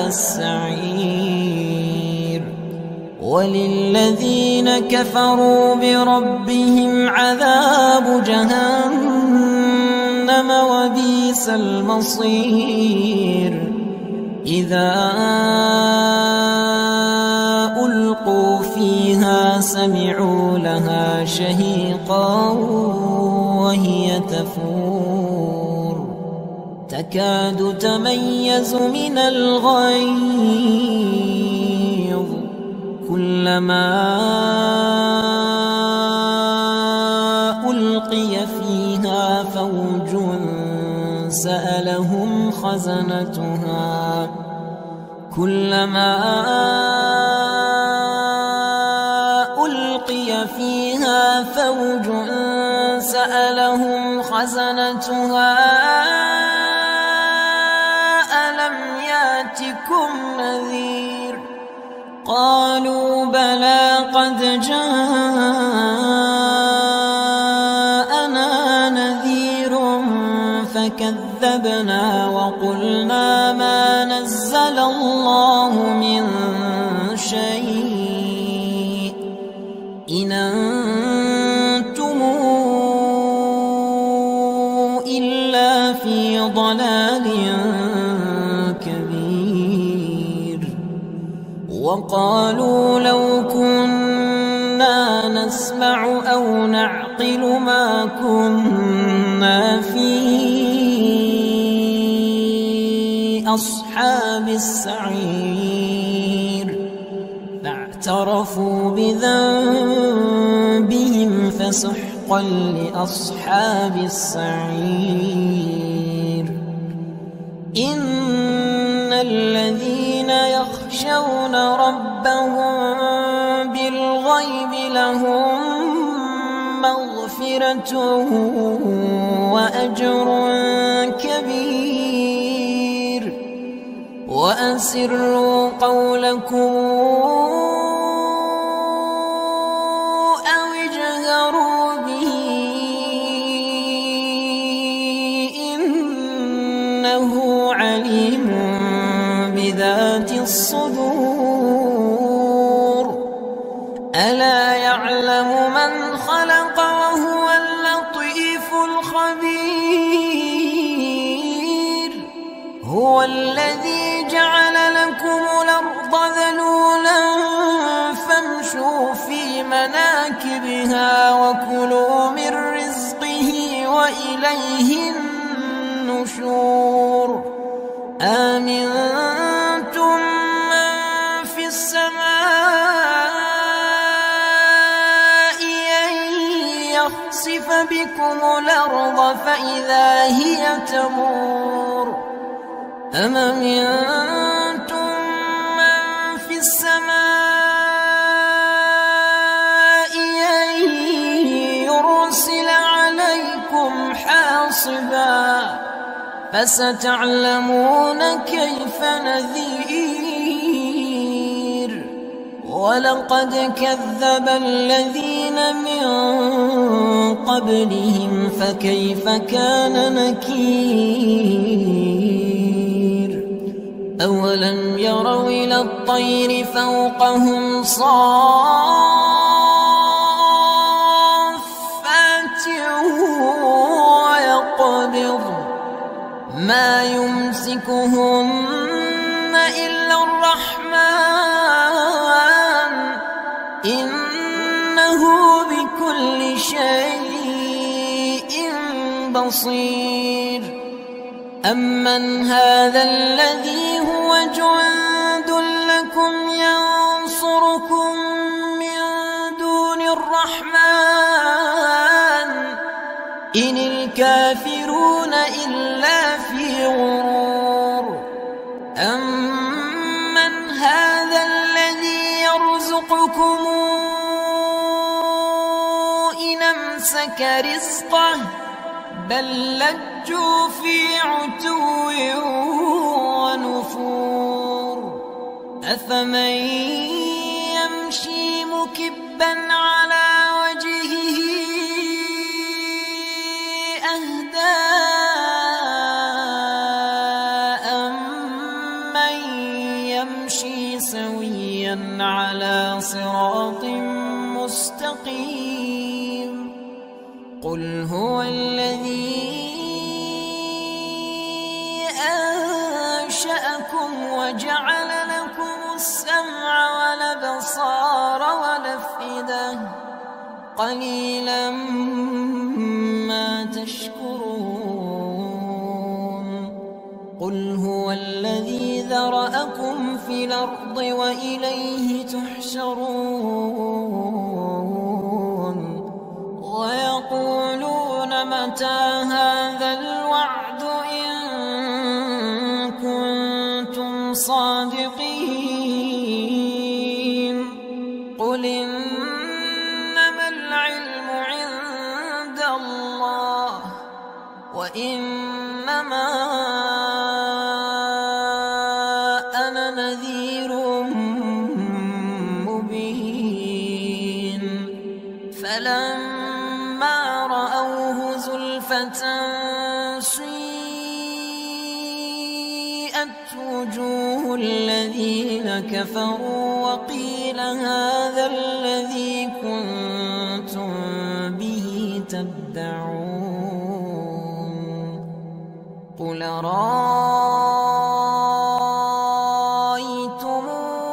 السعير وللذين كفروا بربهم عذاب جهنم وبئس المصير إذا ألقوا فيها سمعوا لها شهيقا وهي تفور تكاد تميز من الغيظ كلما ألقي فيها فوج سألهم خزنتها كلما ألقي فيها فوج سألهم خزنتها ألم يأتكم نذير قالوا بلى قد جاءنا نذير فكذبنا وقلنا ما نزل الله من شيء إن أنتم إلا في ضلال كبير وقالوا لو كنا نسمع أو نعقل ما كنا في أصحاب السعير فاعترفوا بذنبهم فسحقا لأصحاب السعير إن الذين يخشون ربهم بالغيب لهم مغفرة وأجر كبير وأسروا قولكم أو اجهروا به إنه عليم بذات الصدور ألا يعلم من خلق وهو اللطيف الخبير هو الذي جعل لكم الأرض ذلولا فامشوا في مناكبها وكلوا من رزقه وإليه النشور آمنتم من في السماء أن يخسف بكم الأرض فإذا هي تمور أم أمنتم من في السماء أن يرسل عليكم حاصبا فستعلمون كيف نذير ولقد كذب الذين من قبلهم فكيف كان نكير أولم يروا إلى الطير فوقهم صافات ويقبض ما يمسكهن إلا الرحمن إنه بكل شيء بصير أمن هذا الذي هو جند لكم ينصركم من دون الرحمن إن الكافرون إلا في غرور أمن هذا الذي يرزقكم إن أمسك رزقه بل لجوا في عتو ونفور أفمن يمشي مكبا على وجهه أهدى أمن يمشي سويا على صراط مستقيم قل هو الذي أنشأكم وجعل لكم السمع والأبصار والأفئدة قليلا ما تشكرون قل هو الذي ذرأكم في الأرض وإليه تحشرون ويقولون متى هذا الوعد إن كنتم صادقين قل إنما العلم عند الله وإنما أنا نذير مبين فلما رأوه زلفة سيئت وجوه الذين كفروا وقيل هذا الذي كنتم به تدعون قل رأيتم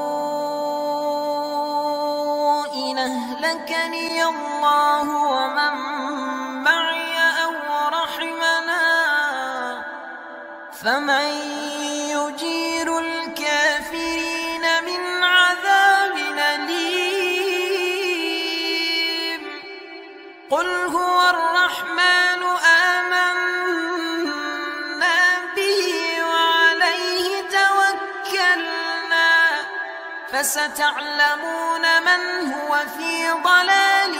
إن أهلكني الله ومن معي أو رحمنا فمن يجير الكافرين من عذاب أليم قل هو الرحمن آمنا به وعليه توكلنا فستعلمون من هو في ضلال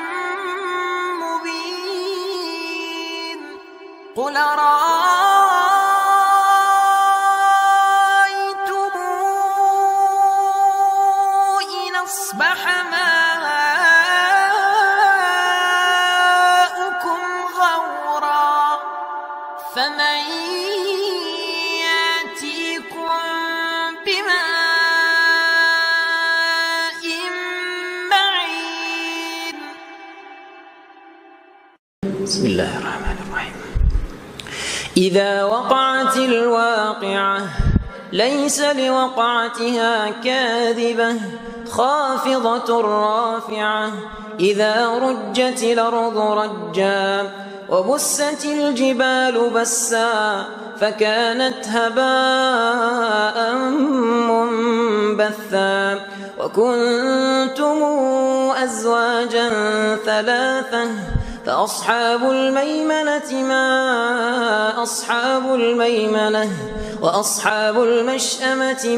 مبين قل رأيتم إن أصبح ماؤكم غورا فمن يأتيكم بماء معين بسم الله الرحمن الرحيم إذا وقعت الواقعة ليس لوقعتها كاذبة خافضة رافعة إذا رجت الأرض رجا وبست الجبال بسا فكانت هباء منبثا وكنتم أزواجا ثلاثة فأصحاب الميمنة ما أصحاب الميمنة وأصحاب المشأمة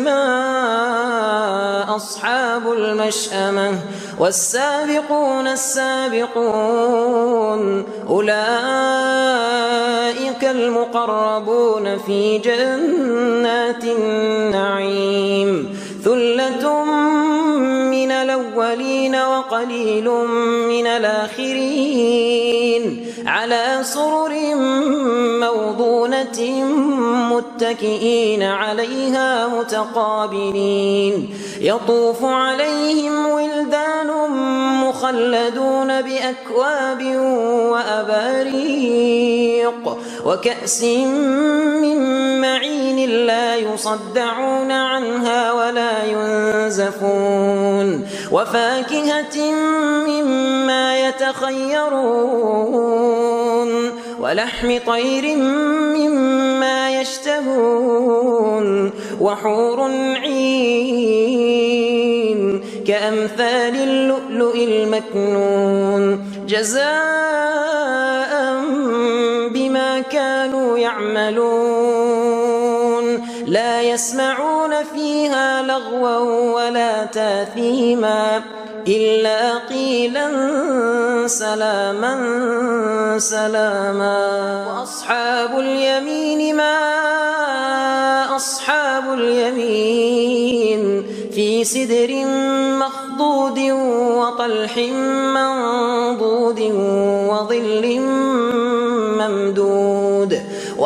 ما أصحاب المشأمة والسابقون السابقون أولئك المقربون في جنات النعيم ثلة من الأولين وقليل من الآخرين على سرر موضونة متكئين عليها متقابلين يطوف عليهم ولدان مخلدون بأكواب وأباريق وكأس من معين لا يصدعون عنها ولا ينزفون وفاكهة مما يتخيرون ولحم طير مما يشتهون وحور عين كأمثال اللؤلؤ المكنون جزاء بما كانوا يعملون لا يسمعون فيها لغوا ولا تاثيما إلا قيلا سلاما سلاما وأصحاب اليمين ما أصحاب اليمين في سدر مخضود وطلح منضود وظل ممدود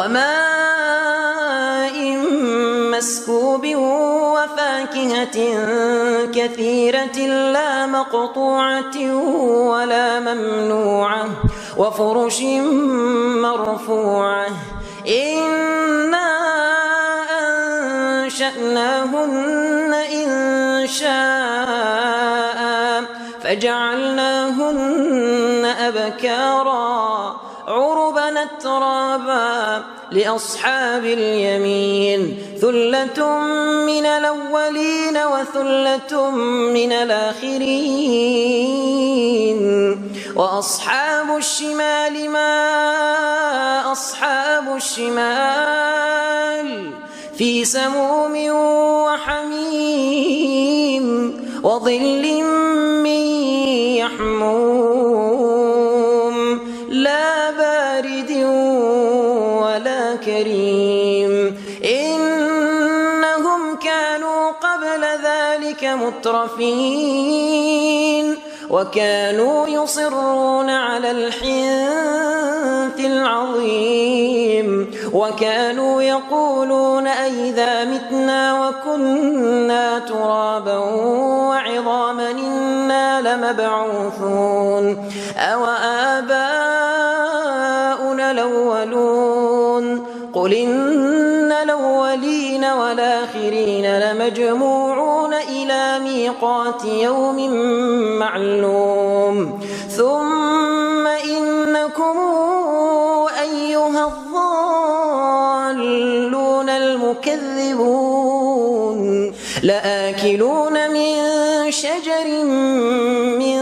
وماء مسكوب وفاكهة كثيرة لا مقطوعة ولا ممنوعة وفرش مرفوعة إنا أنشأناهن إنشاء فجعلناهن أبكارا عربا أترابا لأصحاب اليمين ثلة من الأولين وثلة من الآخرين وأصحاب الشمال ما أصحاب الشمال في سموم وحميم وظل من يحموم لا بارد ولا كريم إنهم كانوا قبل ذلك مترفين وكانوا يصرون على الحنث العظيم وكانوا يقولون أئذا متنا وكنا ترابا وعظاما إنا لمبعوثون أو آباؤنا الأولون قل إن الأولين والآخرين لمجموعون إلى ميقات يوم معلوم ثم إنكم أيها الضالون المكذبون لآكلون من شجر من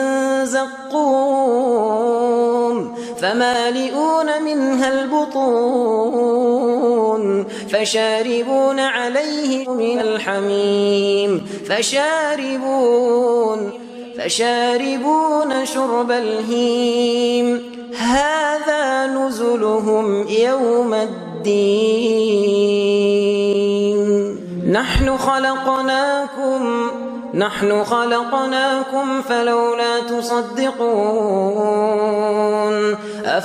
زقوم فمالئون منها البطون فشاربون عليه من الحميم فشاربون شرب الهيم هذا نزلهم يوم الدين نحن خلقناكم فلولا تصدقون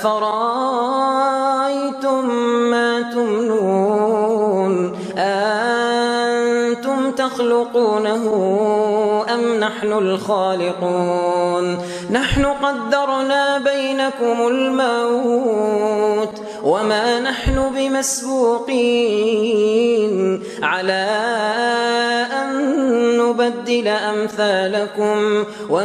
أفرأيتم ما تمنون أنتم تخلقونه أم نحن الخالقون نحن قدرنا بينكم الموت وما نحن بمسبوقين على أن نبدل أمثالكم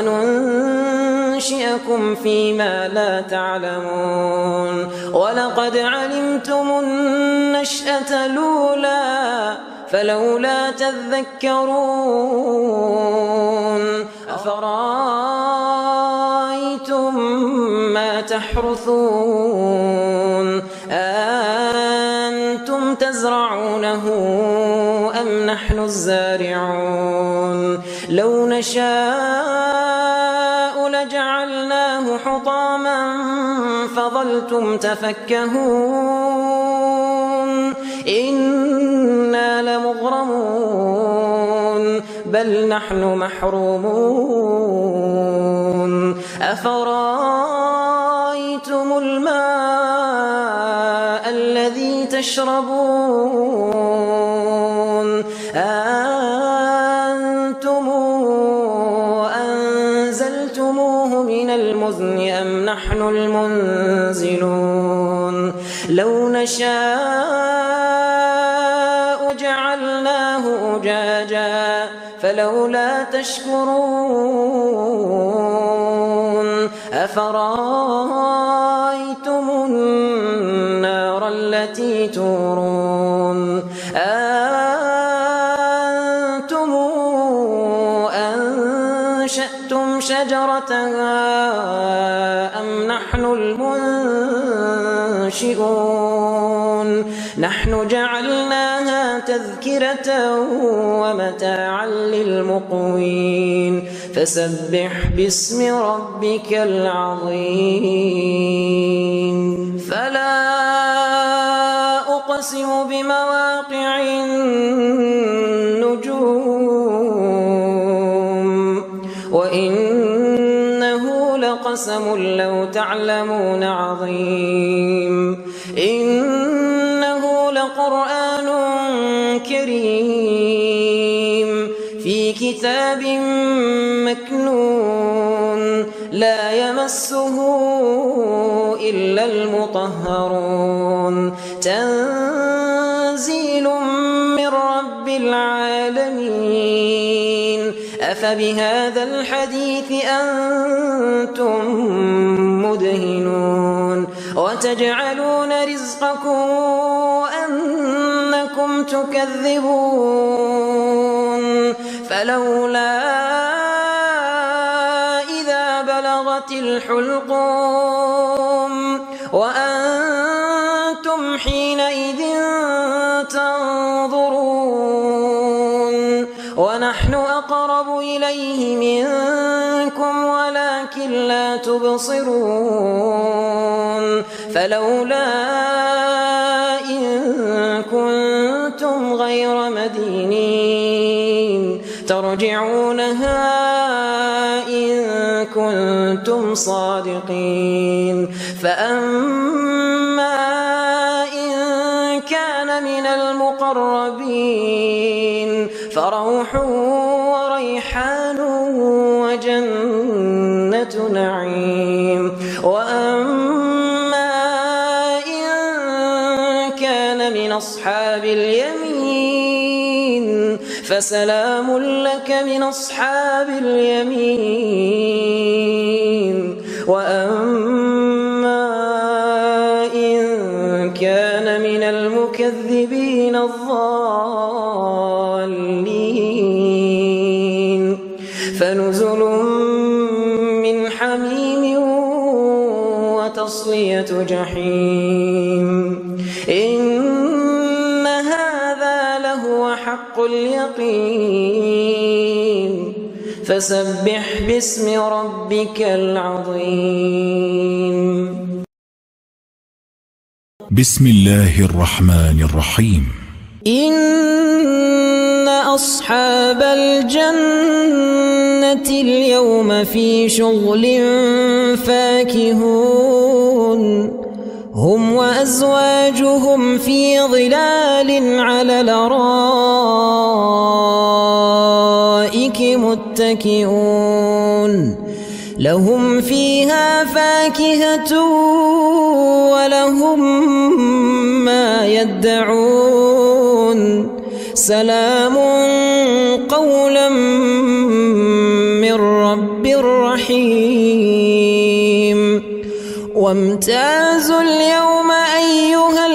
وننشئكم فيما لا تعلمون ولقد علمتم النشأة الأولى فلولا تذكرون أفرأيتم ما تحرثون أنتم تزرعونه أم نحن الزارعون لو نشاء لجعلناه حطاما فظلتم تفكهون إنا لمغرمون بل نحن محرومون أفرأيتم الماء الذي تشربون أنتم أنزلتموه من المزن أم نحن المنزلون لو نشاء جعلناه أجاجا فلولا تشكرون أفرأيتم النار التي تورون أنتم شجرتها أم نحن المنشئون نحن جعلناها تذكرة ومتاعا للمقوين فسبح باسم ربك العظيم فلا أقسم بمواقع النجوم وإنه لقسم لو تعلمون عظيم إنه لقرآن كريم في كتاب مكنون لا يمسه إلا المطهرون تنزيل من رب العالمين أفبهذا الحديث أنتم مدهنون وتجعلون رزقكم أنكم تكذبون فلولا إذا بلغت الحلقوم وأنتم حينئذ تنظرون ونحن أقرب إليه منكم ولكن لا تبصرون فلولا إن كنتم غير مدينين ترجعونها إن كنتم صادقين فأما إن كان من المقربين فروح وريحان وجنة نعيم وأما إن كان من أصحاب اليمين فسلام لك من أصحاب اليمين وأما إن كان من المكذبين الضالين فنزل من حميم وتصلية جحيم إن هذا لهو حق اليقين فسبح باسم ربك العظيم بسم الله الرحمن الرحيم إن أصحاب الجنة اليوم في شغل فاكهون هم وأزواجهم في ظلال على الأرائك متكئون لهم فيها فاكهة ولهم ما يدعون سلام قولا من رب رحيم وامتازوا اليوم أيها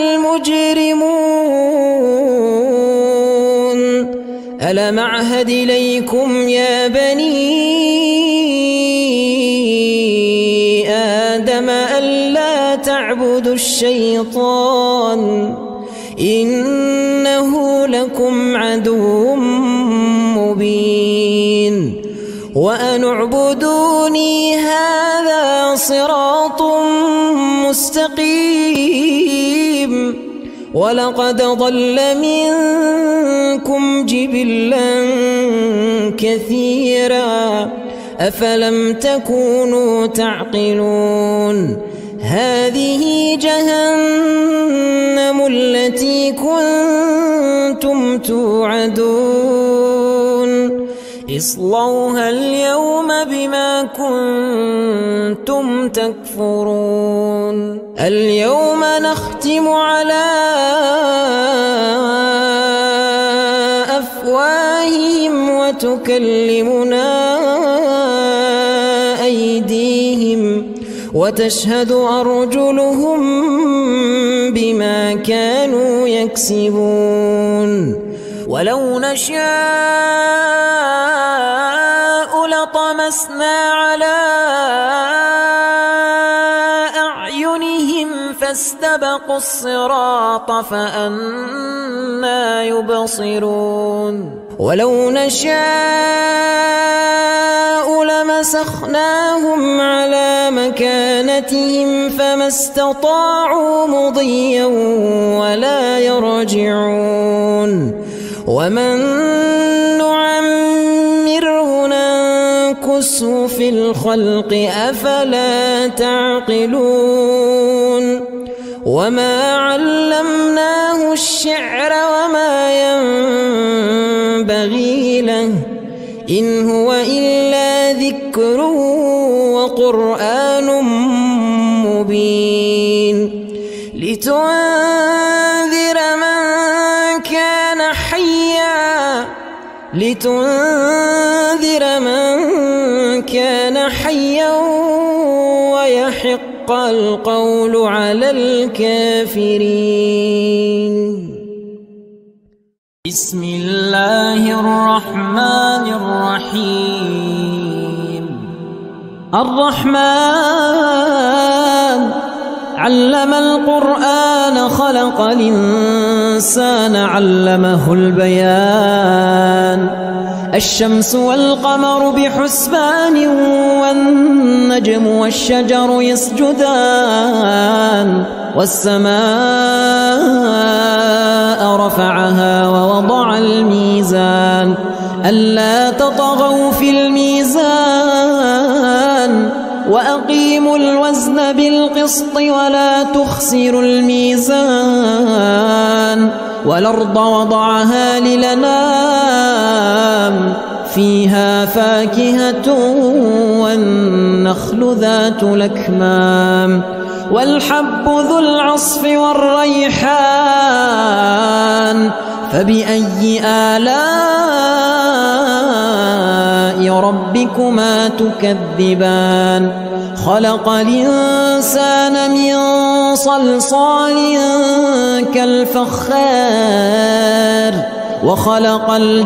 المجرمون ألم أعهد إليكم يا بني آدم ألا تعبدوا الشيطان إنه لكم عدو مبين وأن اعبدوني هذا صراط مستقيم ولقد ضل منكم جبلا كثيرا أفلم تكونوا تعقلون هذه جهنم التي كنتم توعدون اصلوها اليوم بما كنتم تكفرون اليوم نختم على أفواههم وتكلمنا أيديهم وتشهد أرجلهم بما كانوا يكسبون ولو نشاء فطمسنا على أعينهم فاستبقوا الصراط فأنى يبصرون ولو نشاء لمسخناهم على مكانتهم فما استطاعوا مضيا ولا يرجعون ومن نعمره ننكسه في الخلق أفلا تعقلون وما علمناه الشعر وما ينبغي له إن هو إلا ذكر وقرآن مبين لتنذر من كان حيا ويحق القول على الكافرين. بسم الله الرحمن الرحيم. الرحمن علم القرآن خلق الإنسان علمه البيان الشمس والقمر بحسبان والنجم والشجر يسجدان والسماء رفعها ووضع الميزان ألا تطغوا في الميزان وأقيموا الوزن بالقسط ولا تخسروا الميزان والأرض وضعها للأنام فيها فاكهة والنخل ذات الأكمام والحب ذو العصف والريحان فبأي آلاء ربكما تكذبان خلق الإنسان من صلصال كالفخار وخلق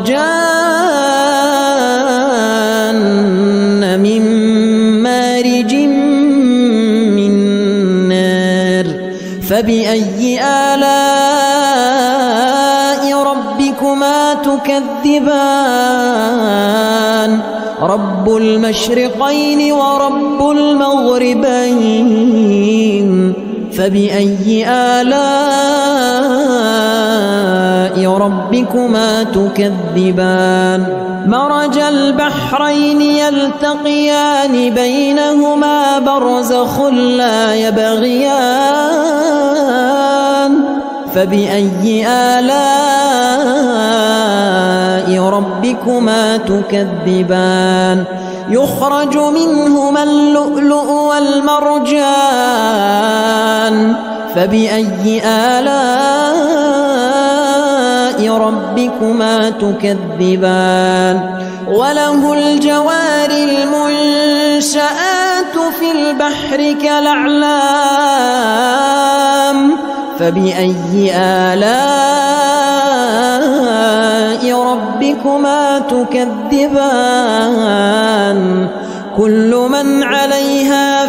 الجان من مارج من نار فبأي آلاء ربكما تكذبان رب المشرقين ورب المغربين فبأي آلاء ربكما تكذبان مرج البحرين يلتقيان بينهما برزخ لا يبغيان فبأي آلاء ربكما تكذبان يخرج منهما اللؤلؤ والمرجان فبأي آلاء ربكما تكذبان وله الجوار المنشآت في البحر كالأعلام فبأي آلاء ربكما تكذبان كل من عليها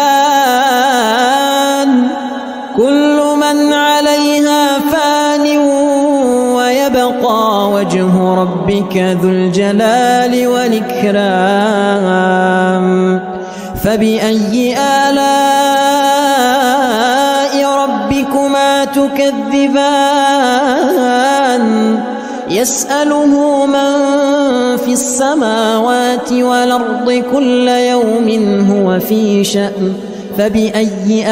فان ويبقى وجه ربك ذو الجلال والإكرام فبأي آلاء ربكما تكذبان يسأله من في السماوات والأرض كل يوم هو في شأن فبأي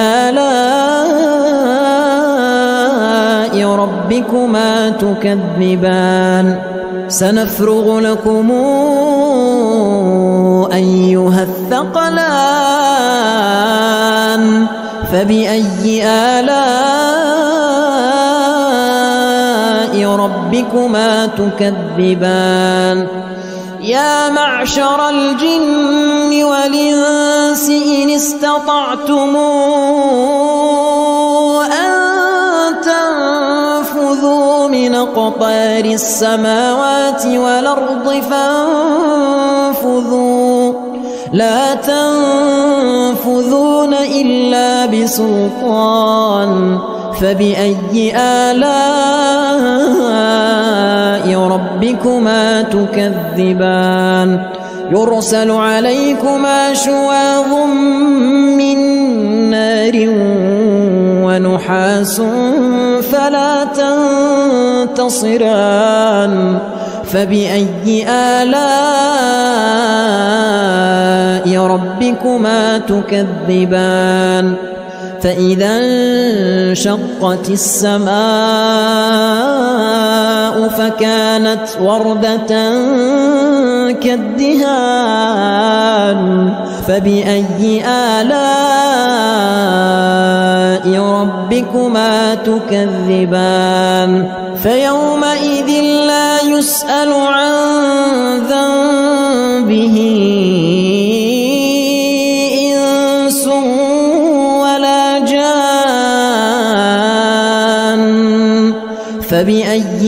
آلاء ربكما تكذبان سنفرغ لكم أيها الثقلان فبأي آلاء ربكما تكذبان يا معشر الجن والإنس إن استطعتم أن تنفذوا من أقطار السماوات والأرض فانفذوا لا تنفذون إلا بسلطان فبأي آلاء ربكما تكذبان يرسل عليكما شواظ من نار ونحاس فلا تنتصران فبأي آلاء ربكما تكذبان فإذا انشقت السماء فكانت وردة كالدهان فبأي آلاء ربكما تكذبان فيومئذ لا يسأل عن ذنبه إنس ولا جان فبأي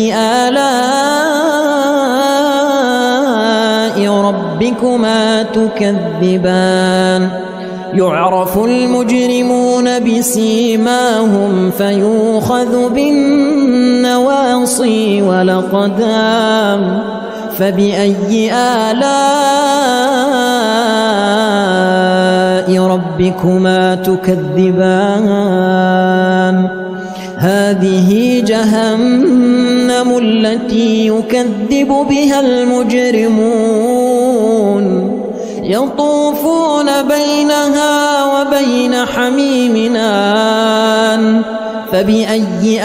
آلاء ربكما تكذبان يعرف المجرمون بسيماهم فيؤخذ بالنواصي والأقدام فبأي آلاء ربكما تكذبان هذه جهنم التي يكذب بها المجرمون يطوفون بينها وبين حميم آن فبأي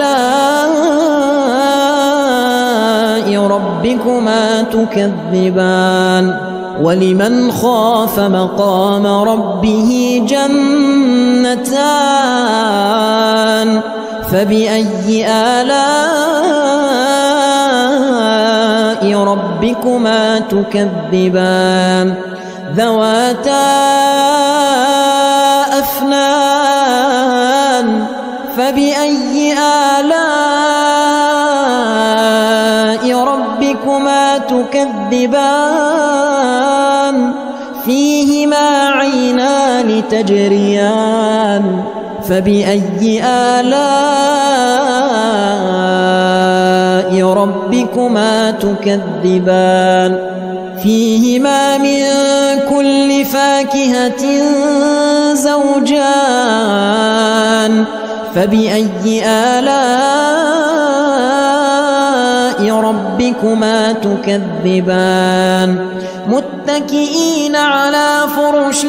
آلاء ربكما تكذبان ولمن خاف مقام ربه جنتان فبأي آلاء ربكما تكذبان ذواتا أفنان فبأي آلاء ربكما تكذبان فيهما عينان تجريان فبأي آلاء ربكما تكذبان فيهما من كل فاكهة زوجان فبأي آلاء ربكما تكذبان متكئين على فرش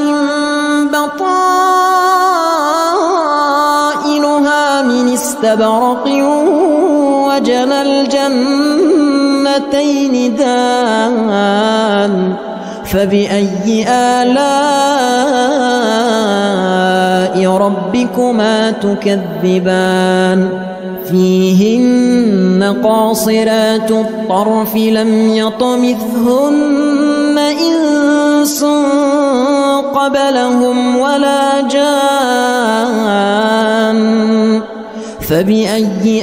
بطائنها من استبرق وجنى الجنتين دان فبأي آلاء ربكما تكذبان فيهن قاصرات الطرف لم يطمثهن إنس قبلهم ولا جان فبأي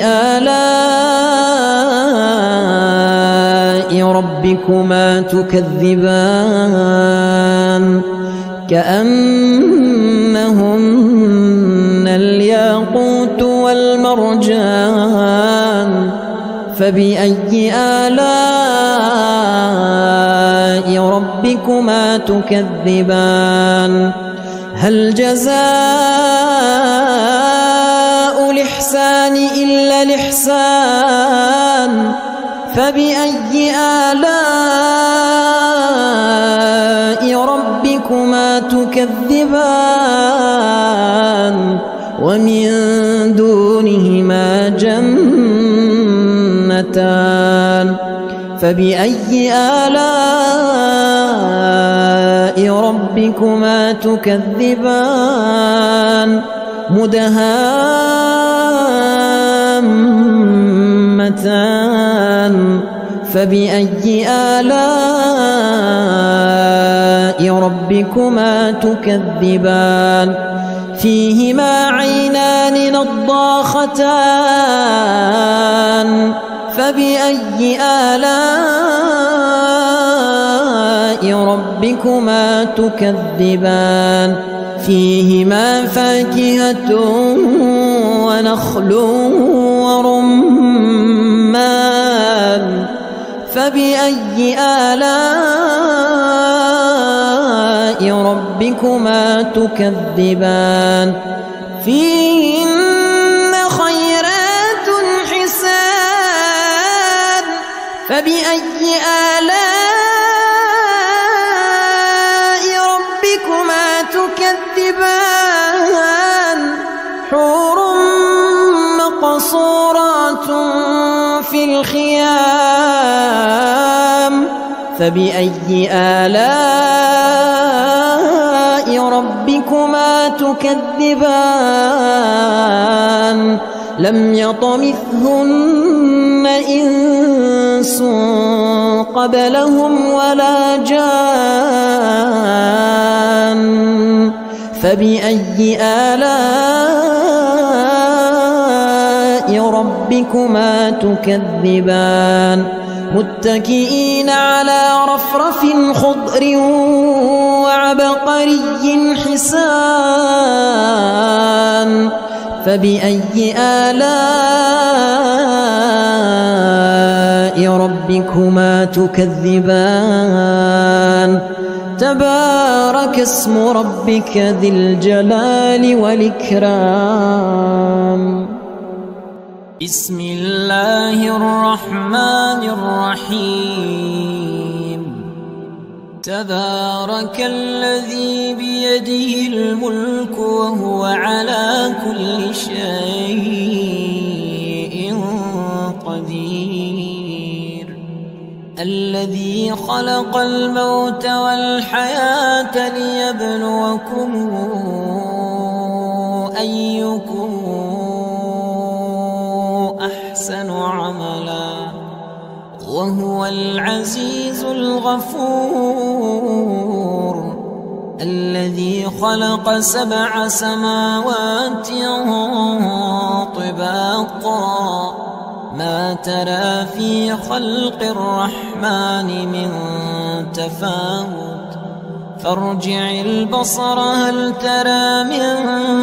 آلاء ربكما تكذبان كأنهن الياقوت والمرجان فبأي آلاء ربكما تكذبان هل جزاء الإحسان إلا الإحسان فبأي آلاء ربكما تكذبان ومن دونهما جنتان فبأي آلاء ربكما تكذبان مدهامتان فبأي آلاء ربكما تكذبان فيهما عينان نضاختان فبأي آلاء ربكما تكذبان فيهما فاكهة ونخل ورمان فبأي آلاء ربكما تكذبان فيهن خيرات حسان فبأي آلاء ربكما تكذبان حور مقصورات في الخيام فبأي آلاء ربكما تكذبان لم يطمثهن إنس قبلهم ولا جان فبأي آلاء ربكما تكذبان متكئين على رفرف خضر وعبقري حسان فبأي آلاء ربكما تكذبان تبارك اسم ربك ذي الجلال والإكرام بسم الله الرحمن الرحيم تبارك الذي بيده الملك وهو على كل شيء قدير الذي خلق الموت والحياة ليبلوكم أيكم أحسن عملا وهو العزيز الغفور الذي خلق 7 سماوات طباقا ما ترى في خلق الرحمن من تفاوت فارجع البصر هل ترى من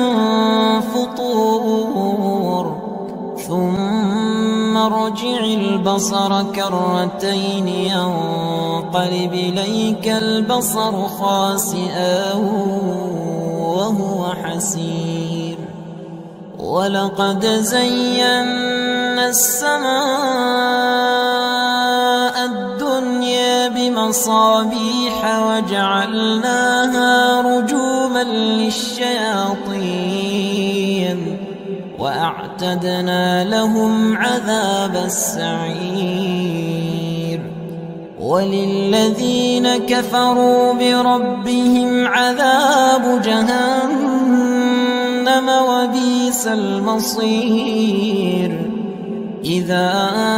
فطور ثم ارجع البصر كرتين ينقلب إليك البصر خاسئا وهو حسير ولقد زينا السماء الدنيا بمصابيح وجعلناها رجوما للشياطين وأعتدنا لهم عذاب السعير وللذين كفروا بربهم عذاب جهنم وبئس المصير إذا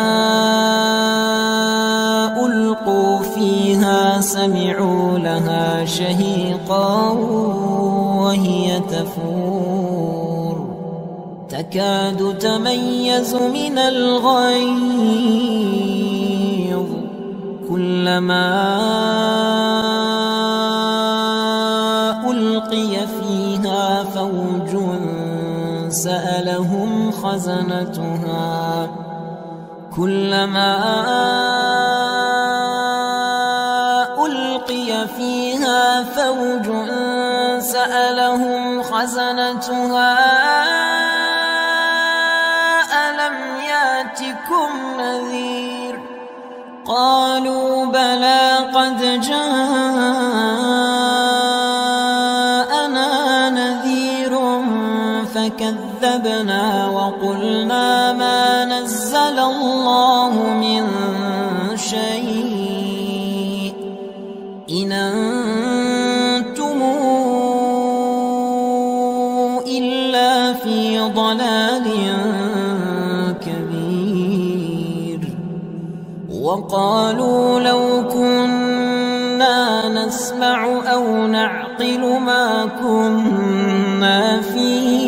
ألقوا فيها سمعوا لها شهيقا وهي تفور تكاد تميز من الغيظ كلما ألقي فيها فوج سألهم خزنتها كلما ألقي فيها فوج سألهم خزنتها ألم ياتكم نذير قالوا بلى قد جاءنا نذير فكذبنا وقلنا ما نزل الله من شيء إن أنتم إلا في ضلال كبير وقالوا لو كنا نسمع أو نعقل ما كنا في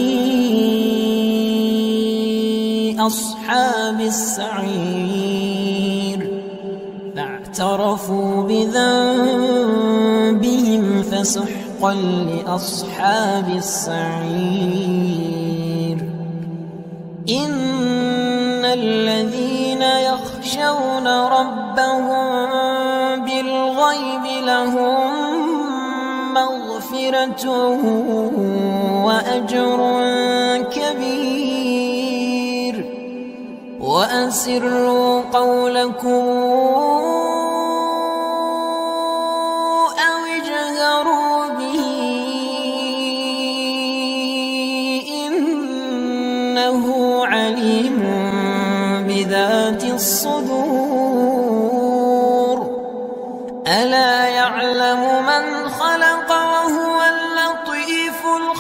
أصحاب السعير اعترفوا بذنبهم فسحقا لأصحاب السعير إن الذين يخشون ربهم بالغيب لهم مغفرة وأجر كبير وأسروا قولكم أو اجهروا به إنه عليم بذات الصدور ألا يعلم من خلق وهو اللطيف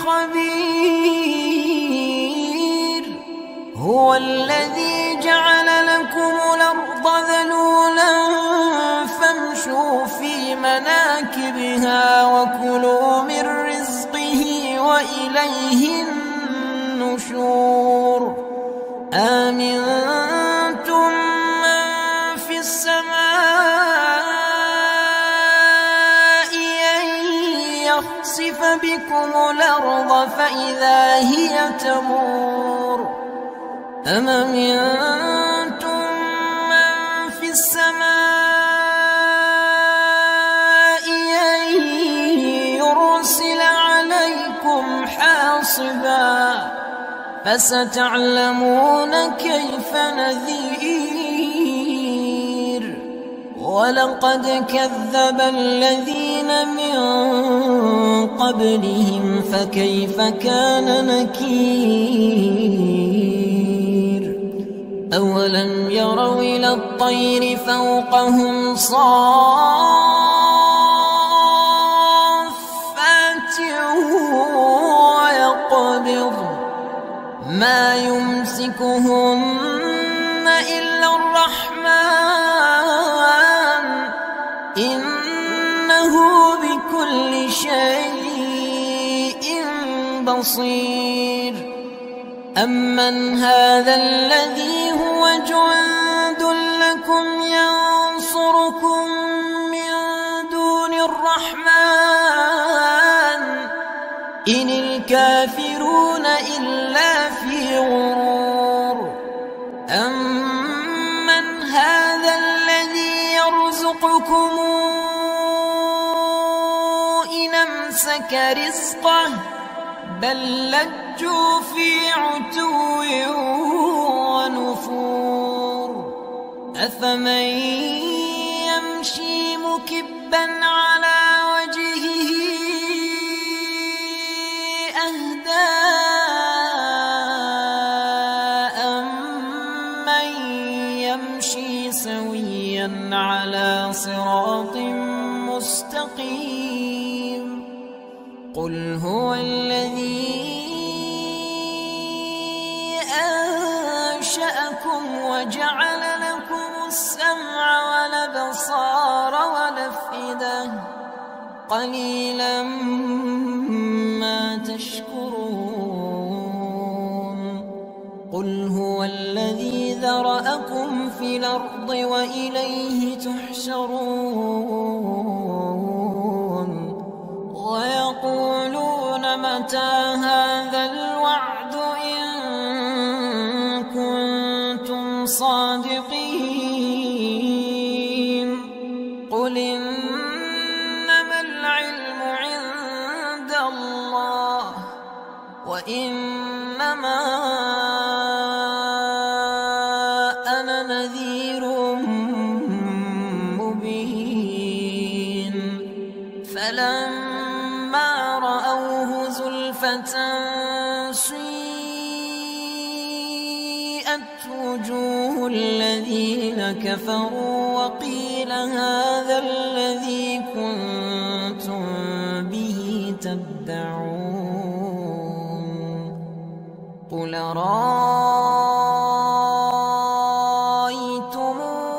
الخبير هو الذي جعل لكم الأرض ذلولا فامشوا في مناكبها وكلوا من رزقه وإليه النشور آمنتم من في السماء أن يخسف بكم الأرض فإذا هي تمور أم أمنتم من في السماء أن يرسل عليكم حاصبا فستعلمون كيف نذير ولقد كذب الذين من قبلهم فكيف كان نكير أولم يروا إلى الطير فوقهم صافات ويقبض ما يمسكهن إلا الرحمن إنه بكل شيء بصير أمن هذا الذي هو جند لكم ينصركم من دون الرحمن إن الكافرون إلا في غرور أمن هذا الذي يرزقكم إن أمسك رزقه بل لجوا في عتو ونفور أفمن يمشي مكبا على وجهه أهدى أمن يمشي سويا على صراط مستقيم قل هو الذي أنشأكم وجعل لكم السمع والأبصار والأفئدة قليلا ما تشكرون قل هو الذي ذرأكم في الأرض وإليه تحشرون ويقولون متى هذا الوعد إن كنتم صادقين قل إنما العلم عند الله وإنما أنا نذير مبين فلما رأوه زلفة سيئت وجوه الذين كفروا وقيل هذا الذي كنتم به تدعون قل رأيتم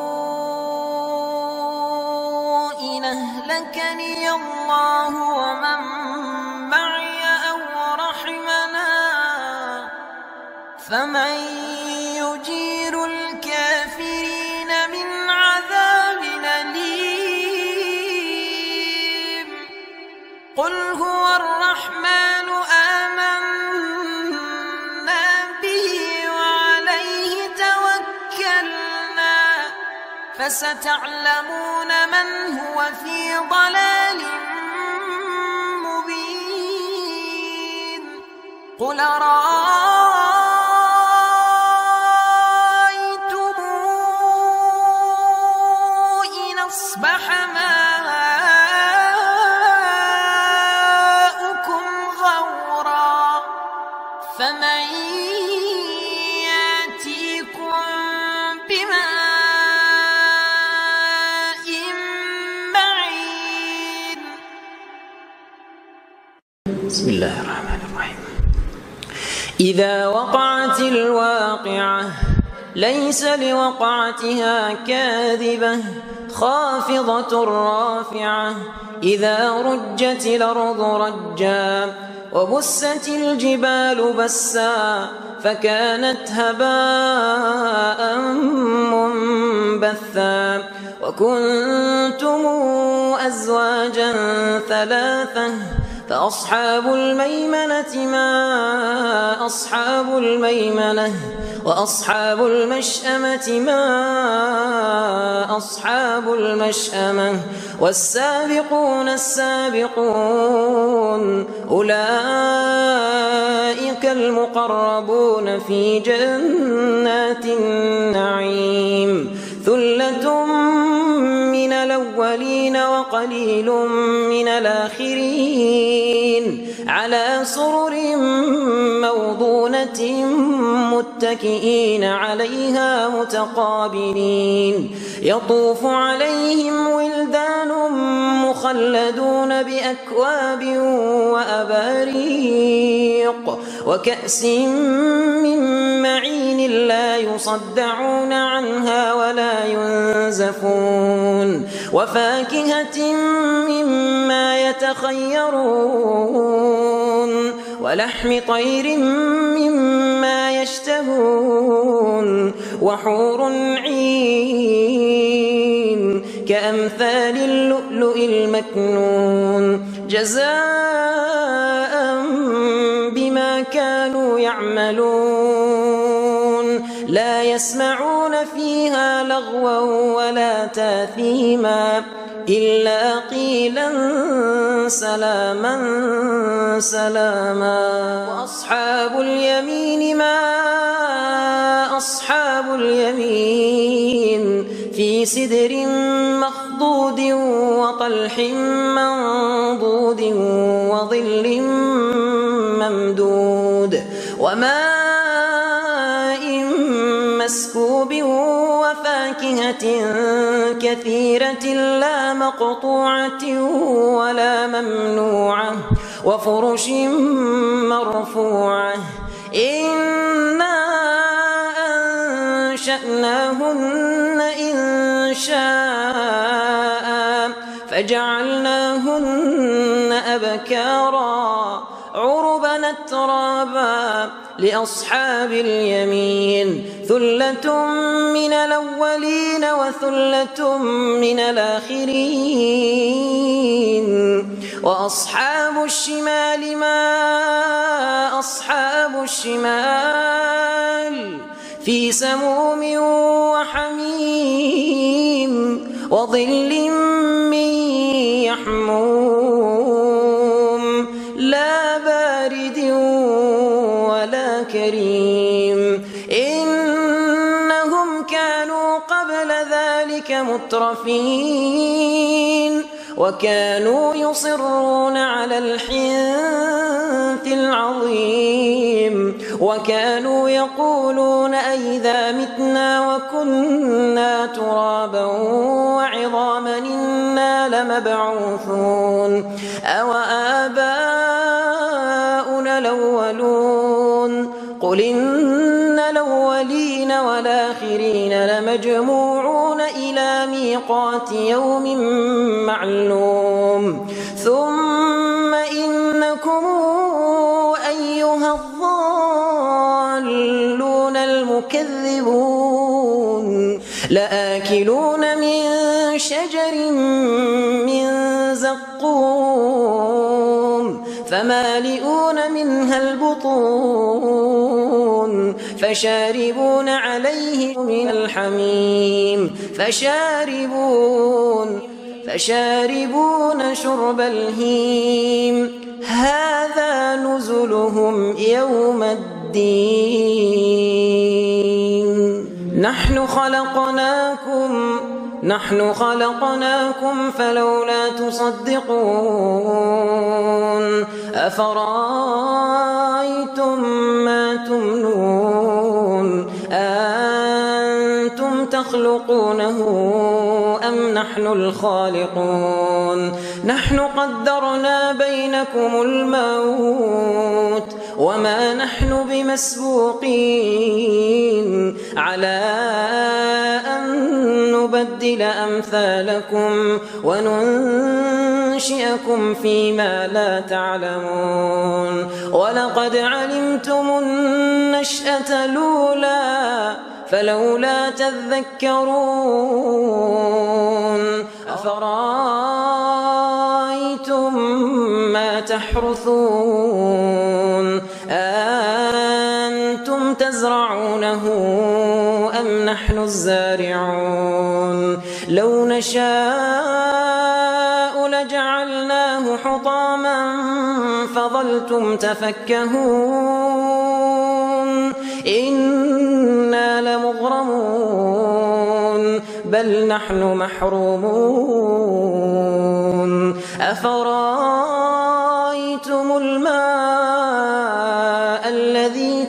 إن أهلكني الله ومن معي أو رحمنا فمن يجير الكافرين من عذاب أليم هو الرحمن آمنا به وعليه توكلنا فستعلمون من هو في ضلال مبين قل أرأيتم إن أصبح ماؤكم غورا فمن يأتيكم بماء معين. بسم الله الرحمن الرحيم. إذا وقعت الواقعة ليس لوقعتها كاذبة خافضة رافعة إذا رجت الأرض رجا وبست الجبال بسا فكانت هباء منبثا وكنتم أزواجا ثلاثة فأصحاب الميمنة ما أصحاب الميمنة وأصحاب المشأمة ما أصحاب المشأمة والسابقون السابقون أولئك المقربون في جنات النعيم ثلة من الأولين وقليل من الآخرين على سرر موضونة متكئين عليها متقابلين يطوف عليهم ولدان مخلدون بأكواب وأباريق وكأس من معين لا يصدعون عنها ولا ينزفون وفاكهة مما يتخيرون ولحم طير مما يشتهون وحور عين كأمثال اللؤلؤ المكنون جزاء بما كانوا يعملون لا يسمعون فيها لغوا ولا تاثيما إلا قيلا سلاما سلاما وأصحاب اليمين ما أصحاب اليمين في سدر مخضود وطلح منضود وظل ممدود وماء مسكوب وفاكهة كثيرة لا مقطوعة ولا ممنوعة وفرش مرفوعة إنا أنشأناهن إنشاء فجعلناهن أبكارا عربا أترابا لأصحاب اليمين ثلة من الأولين وثلة من الآخرين وأصحاب الشمال ما أصحاب الشمال في سموم وحميم وظل من يحموم لا بارد ولا كريم إنهم كانوا قبل ذلك مترفين وكانوا يصرون على الحنث العظيم وكانوا يقولون أئذا متنا وكنا ترابا وعظاما إنا لمبعوثون أو آباؤنا الأولون قل إن الأولين والآخرين لمجموعون إلى ميقات يوم معلوم ثم إنكم أيها الضالون المكذبون لآكلون من شجر من زقوم فمالئون منها البطون فشاربون عليه من الحميم فشاربون شرب الهيم هذا نزلهم يوم الدين نحن خلقناكم فلولا تصدقون أفرأيتم ما تمنون أنتم تخلقونه أم نحن الخالقون نحن قدرنا بينكم الموت وما نحن بمسبوقين على أن نبدل أمثالكم وننشئكم فيما لا تعلمون ولقد علمتم النشأة الأولى فلولا تذكرون أفرأيتم ما تحرثون أنتم تزرعونه أم نحن الزارعون لو نشاء لجعلناه حطاما فظلتم تفكهون إنا لمغرمون بل نحن محرومون أفرأيتم الماء الذي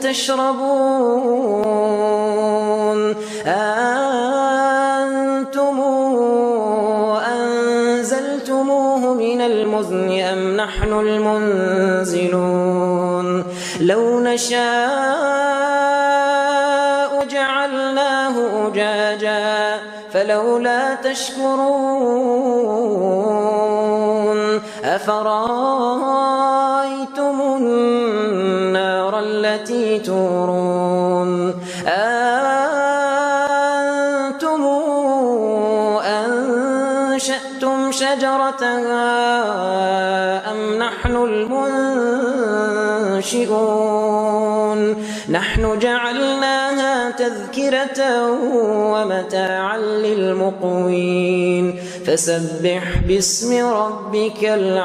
تشربون أنتم أنزلتموه من المزن أم نحن المنزلون لو نشاء جعلناه أجاجا فلولا تشكرون أفرأيتم النار التي تورون أنتم أنشأتم شجرتها أم نحن المنشئون نحن جعلناها تذكرة ومتاعا للمقوين فسبح باسم ربك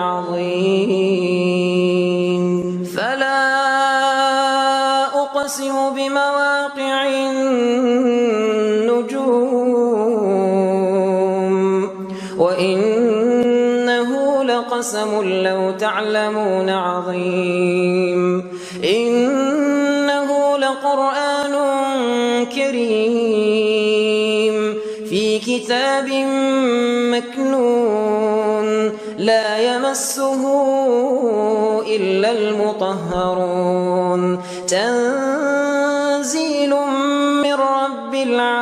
العظيم فلا أقسم بمواقع النجوم وإنه لقسم لو تعلمون عظيم إنه لقرآن كريم في كتاب مكنون لا يمسه إلا المطهرون تنزيل من رب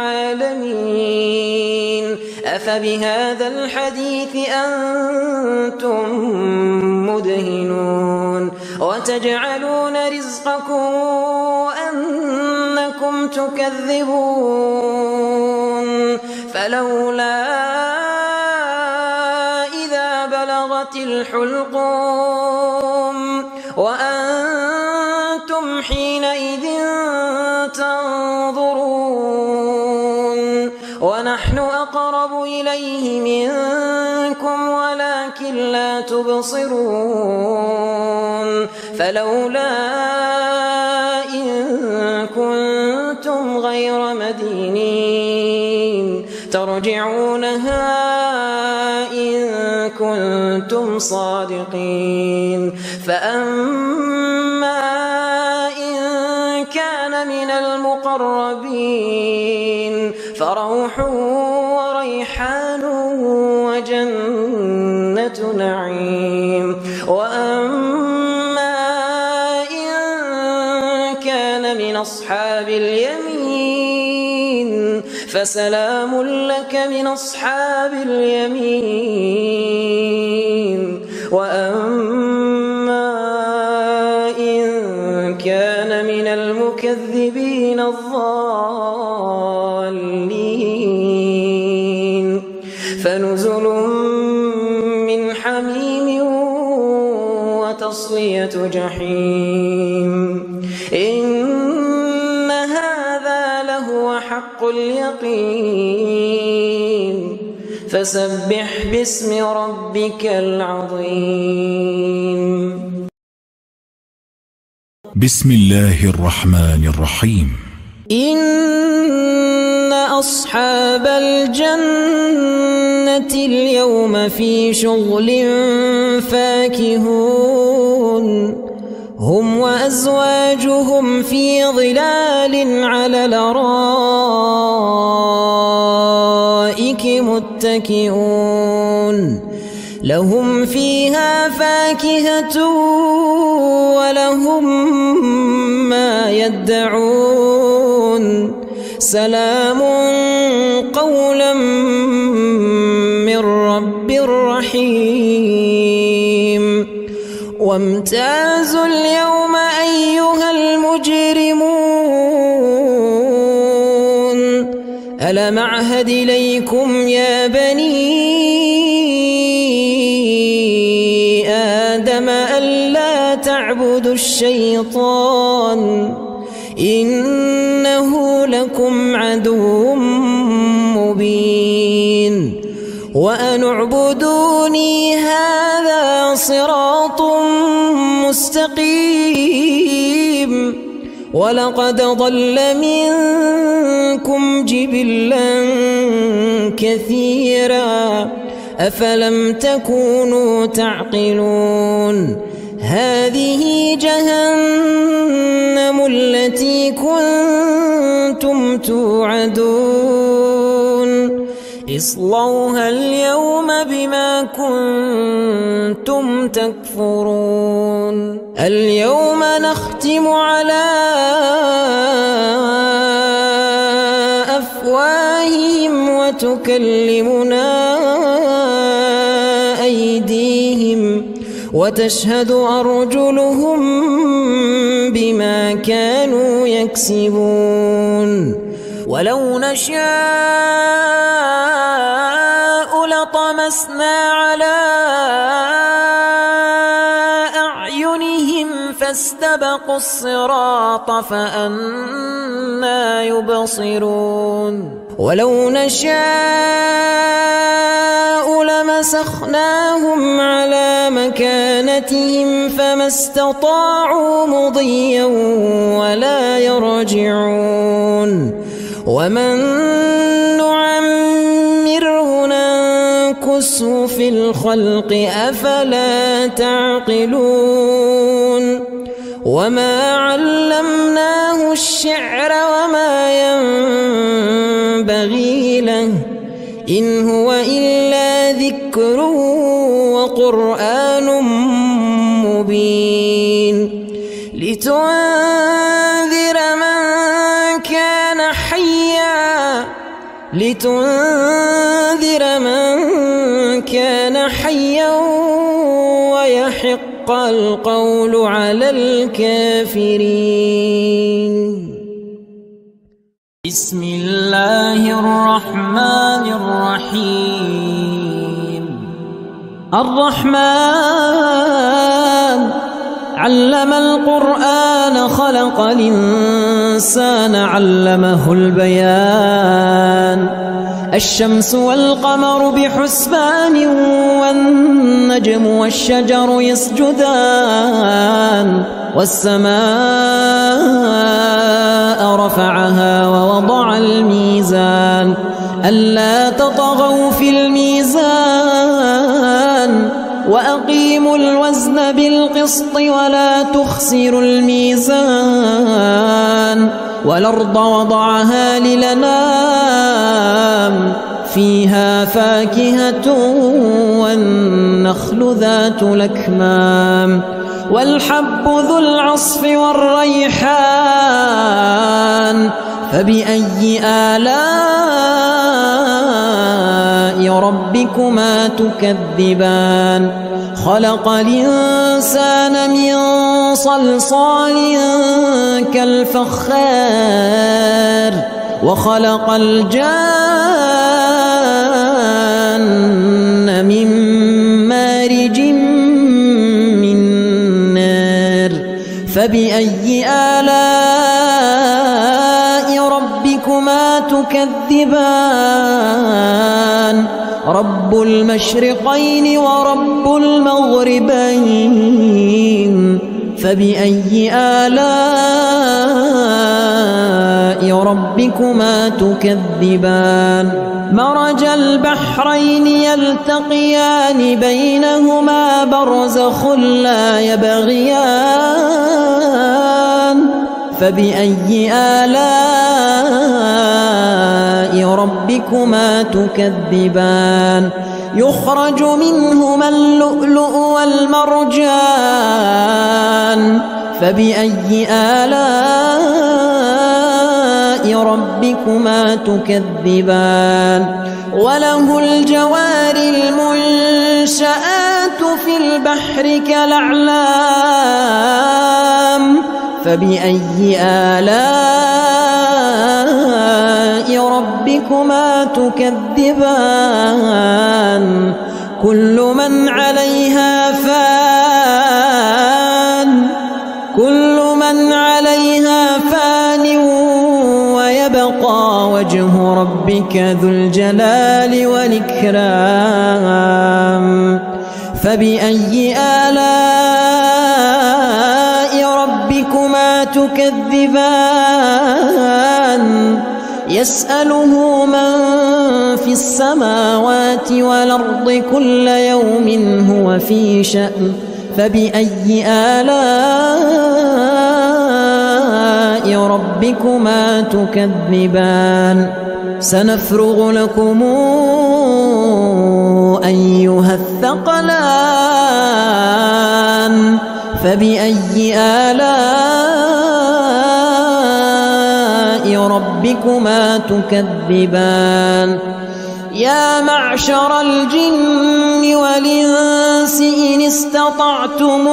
العالمين أفبهذا الحديث أنتم مدهنون وتجعلون رزقكم أنكم تكذبون فلولا إذا بلغت الحلقوم وأنتم حينئذ تنظرون ونحن أقرب إليه منكم ولكن لا تبصرون فلولا إن كنتم غير مدينين ترجعونها إن كنتم صادقين فأما إن كان من المقربين فروح وريحان وجنة نعيم وأما إن كان من أصحاب اليمين فسلام لك من أصحاب اليمين وأما إن كان من المكذبين الضالين فنزل من حميم وتصلية تصلية جحيم إن هذا لهو حق اليقين فسبح باسم ربك العظيم. بسم الله الرحمن الرحيم. إن أصحاب الجنة اليوم في شغل فاكهون هم وأزواجهم في ظلال على الأرائك متكئون لهم فيها فاكهة ولهم ما يدعون سلام قولا من رب رحيم. وامتازوا اليوم أيها المجرمون ألم أعهد إليكم يا بني آدم ألا تعبدوا الشيطان إنه لكم عدو مبين وأن اعبدوني هذا صراط مستقيم. ولقد ضل منكم جبلا كثيرا أفلم تكونوا تعقلون. هذه جهنم التي كنتم توعدون اصلوها اليوم بما كنتم تكفرون. اليوم نختم على أفواههم وتكلمنا أيديهم وتشهد أرجلهم بما كانوا يكسبون. ولو نشاء لطمسنا على أعينهم فاستبقوا الصراط فأنى يبصرون. ولو نشاء لمسخناهم على مكانتهم فما استطاعوا مضيا ولا يرجعون. ومن نعمره ننكسه في الخلق أفلا تعقلون. وما علمناه الشعر وما ينبغي له إن هو إلا ذكر وقرآن مبين لتنذر من كان حيا ويحق القول على الكافرين. بسم الله الرحمن الرحيم. الرحمن علم القرآن خلق الإنسان علمه البيان. الشمس والقمر بحسبان والنجم والشجر يسجدان. والسماء رفعها ووضع الميزان ألا تطغوا في الميزان وأقيموا الوزن بالقسط ولا تخسروا الميزان. والأرض وضعها للأنام فيها فاكهة والنخل ذات الأكمام والحب ذو العصف والريحان. فبأي آلاء ربكما تكذبان. خلق الإنسان من صلصال كالفخار وخلق الجان من مارج من نار. فبأي آلاء ربكما تكذبان رب المشرقين ورب المغربين فبأي آلاء ربكما تكذبان مرج البحرين يلتقيان بينهما برزخ لا يبغيان فبأي آلاء ربكما تكذبان يخرج منهما اللؤلؤ والمرجان فبأي آلاء ربكما تكذبان وله الجوار المنشآت في البحر كالأعلام فبأي آلاء ربكما تكذبان كل من عليها فان ويبقى وجه ربك ذو الجلال والإكرام فبأي آلاء ربكما تكذبان يسأله من في السماوات والأرض كل يوم هو في شأن فبأي آلاء ربكما تكذبان سنفرغ لكم أيها الثقلان فبأي آلاء ربكما تكذبان يا معشر الجن والإنس إن استطعتم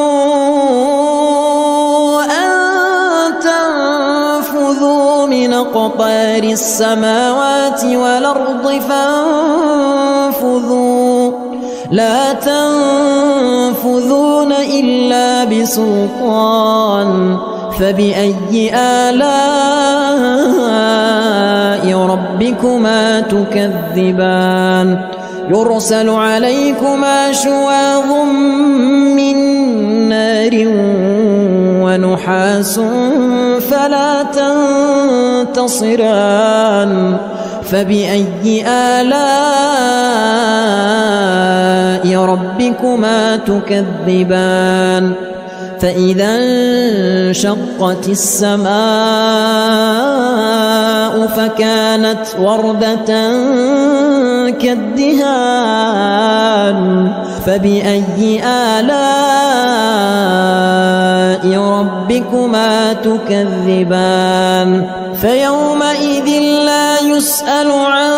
أن تنفذوا من أقطار السماوات والأرض فانفذوا لا تنفذون إلا بسلطان فبأي آلاء ربكما تكذبان يرسل عليكما شواظ من نار ونحاس فلا تنتصران فبأي آلاء ربكما تكذبان فإذا انشقت السماء فكانت وردة كالدهان فبأي آلاء ربكما تكذبان فيومئذ لا يسأل عن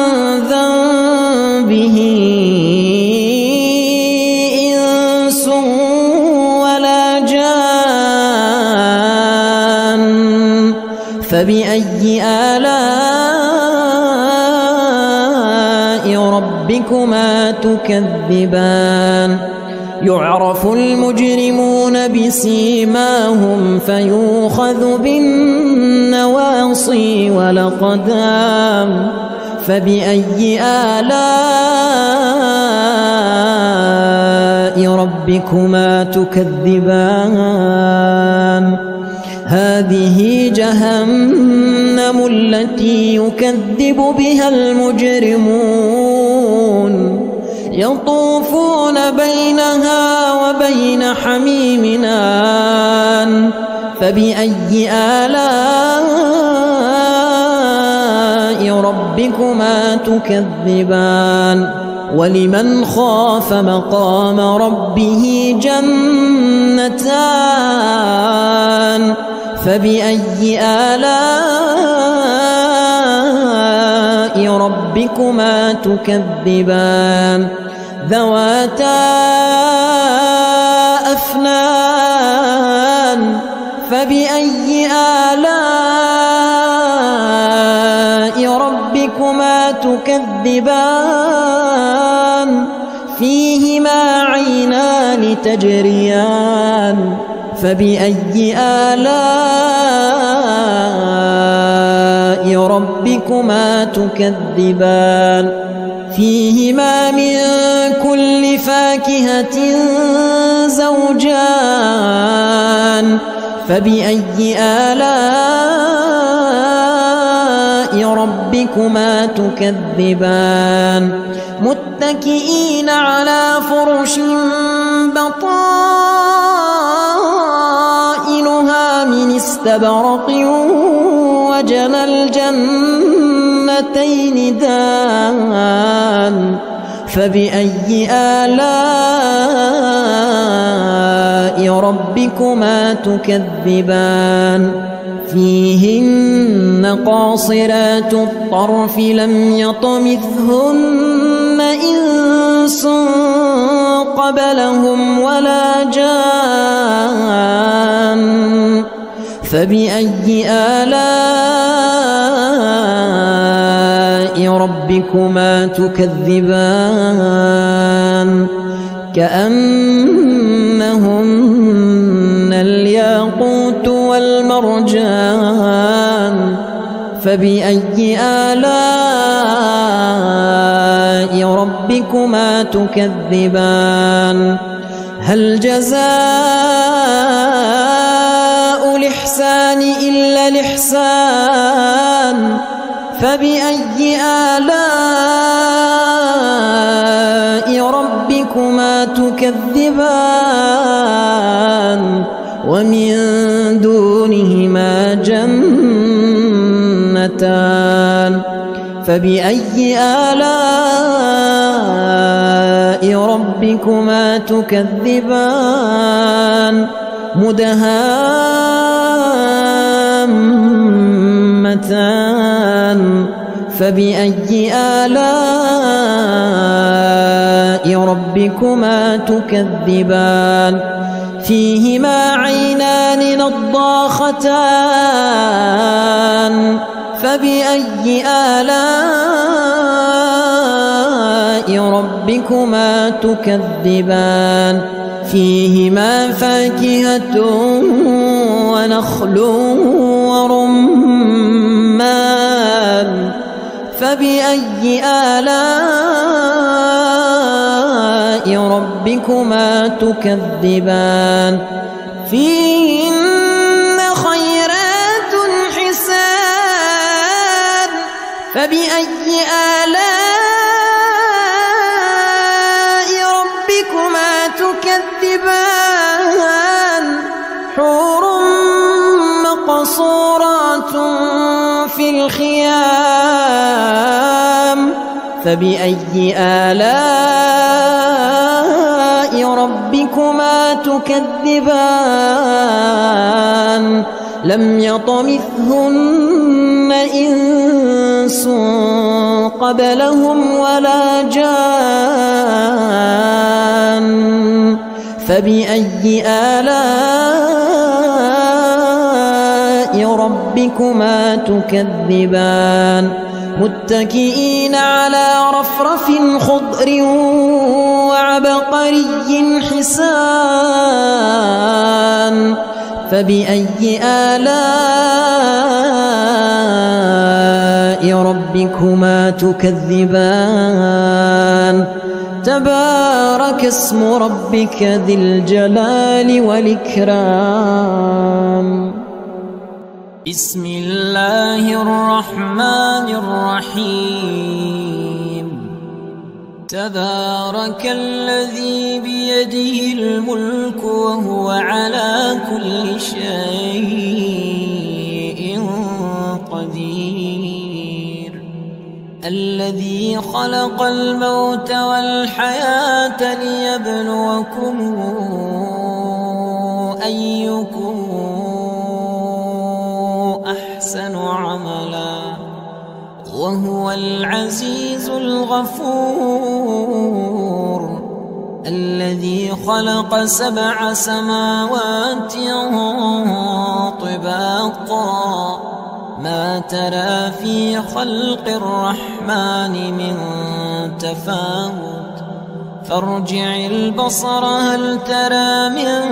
ذنبه إنس ولا جان فبأي آلاء ربكما تكذبان يعرف المجرمون بسيماهم فيؤخذ بالنواصي والأقدام فبأي آلاء ربكما تكذبان هذه جهنم التي يكذب بها المجرمون يطوفون بينها وبين حميم آن فبأي آلاء ربكما تكذبان ولمن خاف مقام ربه جنتان فبأي آلاء ربكما تكذبان ذواتا أفنان فبأي آلاء ربكما تكذبان فيهما عينان تجريان فبأي آلاء ربكما تكذبان فيهما من كل فاكهة زوجان فبأي آلاء ربكما تكذبان متكئين على فرش بطائنها من استبرق وجنى الجنتين دان فبأي آلاء ربكما تكذبان فيهن قاصرات الطرف لم يطمثهن إنس قبلهم ولا جان فبأي آلاء ربكما تكذبان كأنهن الياقوت والمرجان فبأي آلاء ربكما تكذبان هل جزاء الإحسان إلا الإحسان فبأي آلاء ربكما تكذبان ومن دونهما جنتان فبأي آلاء ربكما تكذبان مدهامتان فبأي آلاء ربكما تكذبان فيهما عينان نضاختان فبأي آلاء ربكما تكذبان فيهما فاكهة ونخل ورمان فبأي آلاء ربكما تكذبان فيهن خيرات حسان فبأي آلاء ربكما تكذبان حور مقصورات في الخيام فبأي آلاء ربكما تكذبان لم يطمثهن إنس قبلهم ولا جان فبأي آلاء ربكما تكذبان متكئين على رفرف خضر وعبقري حسان فبأي آلاء ربكما تكذبان تبارك اسم ربك ذي الجلال والإكرام بسم الله الرحمن الرحيم تبارك الذي بيده الملك وهو على كل شيء قدير الذي خلق الموت والحياة ليبلوكم أيكم أحسن عملا وهو العزيز الغفور الذي خلق 7 سماوات طباقا ما ترى في خلق الرحمن من تفاوت فارجع البصر هل ترى من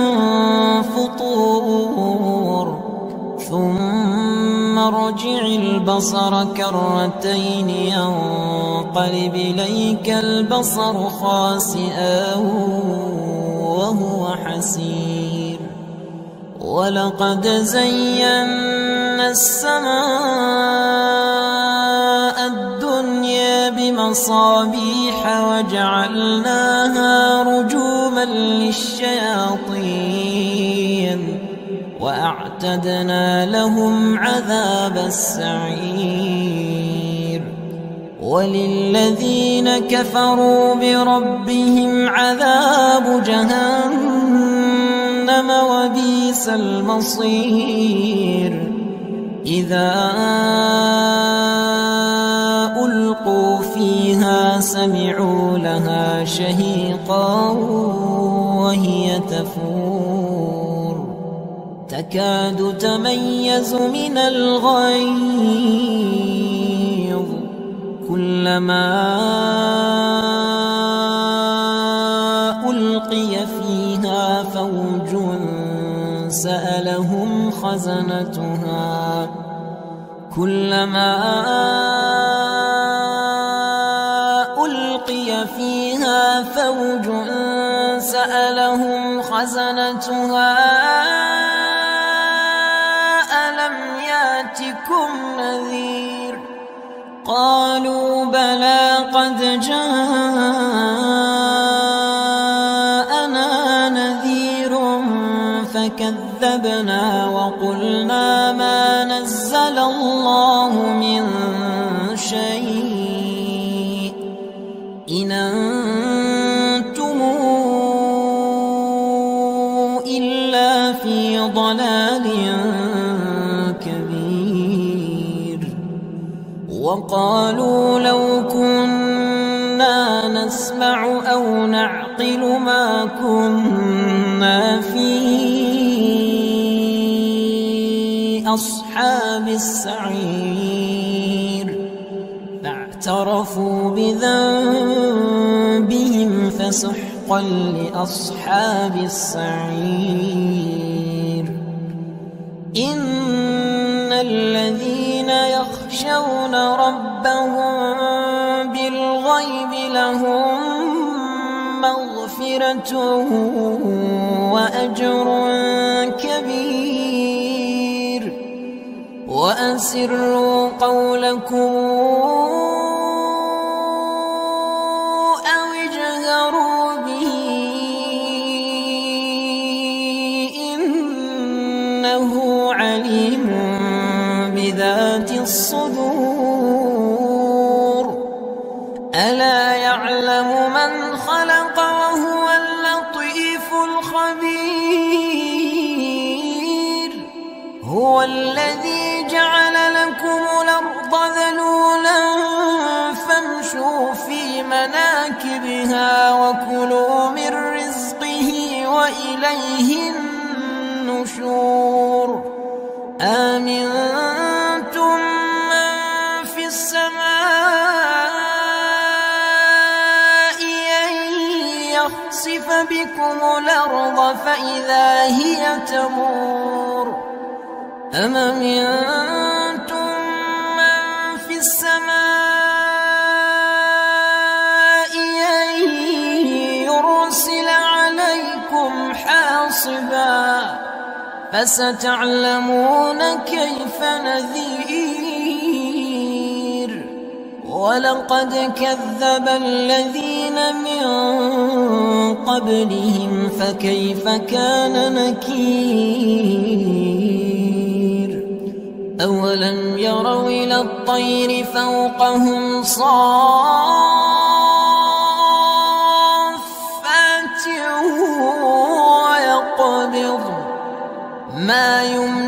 فطور ثم ارجع البصر كرتين ينقلب إليك البصر خاسئا وهو حسير ولقد زينا السماء الدنيا بمصابيح وجعلناها رجوما للشياطين وأعتدنا لهم عذاب السعير وللذين كفروا بربهم عذاب جهنم وبئس المصير إذا ألقوا فيها سمعوا لها شهيقا وهي تفور تكاد تميز من الغيظ كلما ألقي فيها فوج سألهم خزنتها كلما ألقي فيها فوج سألهم خزنتها ألم يأتكم نذير قالوا بلى قد جاءنا نذير فكذبنا وقلنا ما نزل الله من شيء إن أنتم إلا في ضلال كبير وقالوا لو كنا نسمع أو نعقل ما كنا في أصحاب السعير فاعترفوا بذنبهم فسحقا لأصحاب السعير إن الذين يخشون ربهم بالغيب لهم مغفرة وأجر كبير وأسروا قولكم أو اجهروا به إنه عليم بذات الصدور ألا يعلم من خلق وهو اللطيف الخبير هو الذي جعل لكم الأرض ذلولا فامشوا في مناكبها وكلوا من رزقه وإليه النشور آمنتم من في السماء أن يخسف بكم الأرض فإذا هي تمور أم أمنتم من في السماء أن يرسل عليكم حاصبا فستعلمون كيف نذير ولقد كذب الذين من قبلهم فكيف كان نكير أولم يروا إلى الطير فوقهم صافات ويقبض ما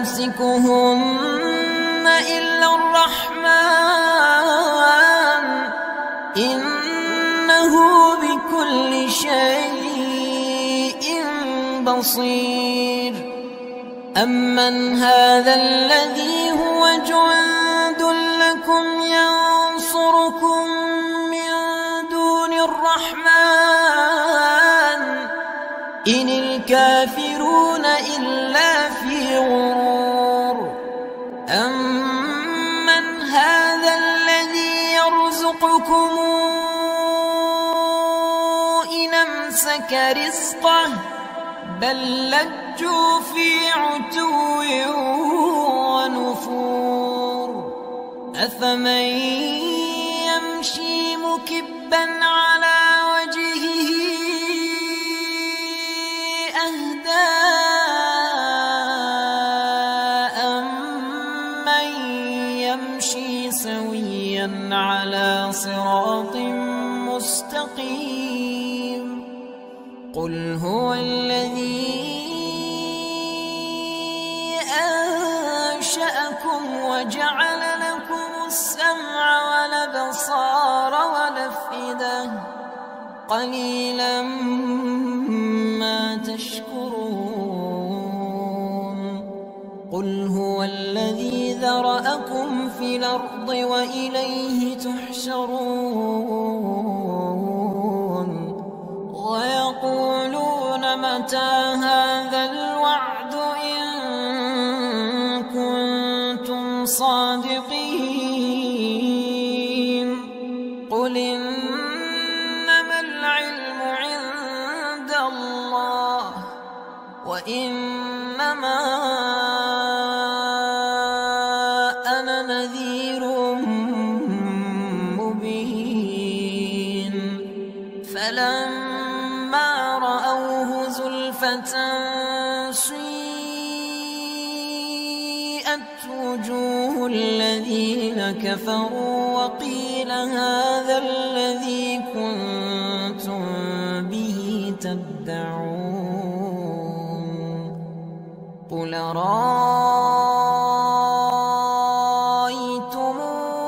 يمسكهن إلا الرحمن إنه بكل شيء بصير أمن هذا الذي هو جند لكم ينصركم من دون الرحمن رزقه بل لجوا في عتو ونفور أفمن يمشي مكبا على وجهه أهدى أمن يمشي سويا على صراط مستقيم قل هو الذي أنشأكم وجعل لكم السمع والأبصار والأفئدة قليلا ما تشكرون قل هو الذي ذرأكم في الأرض وإليه تحشرون ويقولون متى هذا الوعد إن كنتم صادقين قل إنما العلم عند الله وإنما أنا نذير مبين فلما رأوه زلفة سيئت وجوه الذين كفروا وقيل هذا الذي كنتم به تدعون قل رأيتم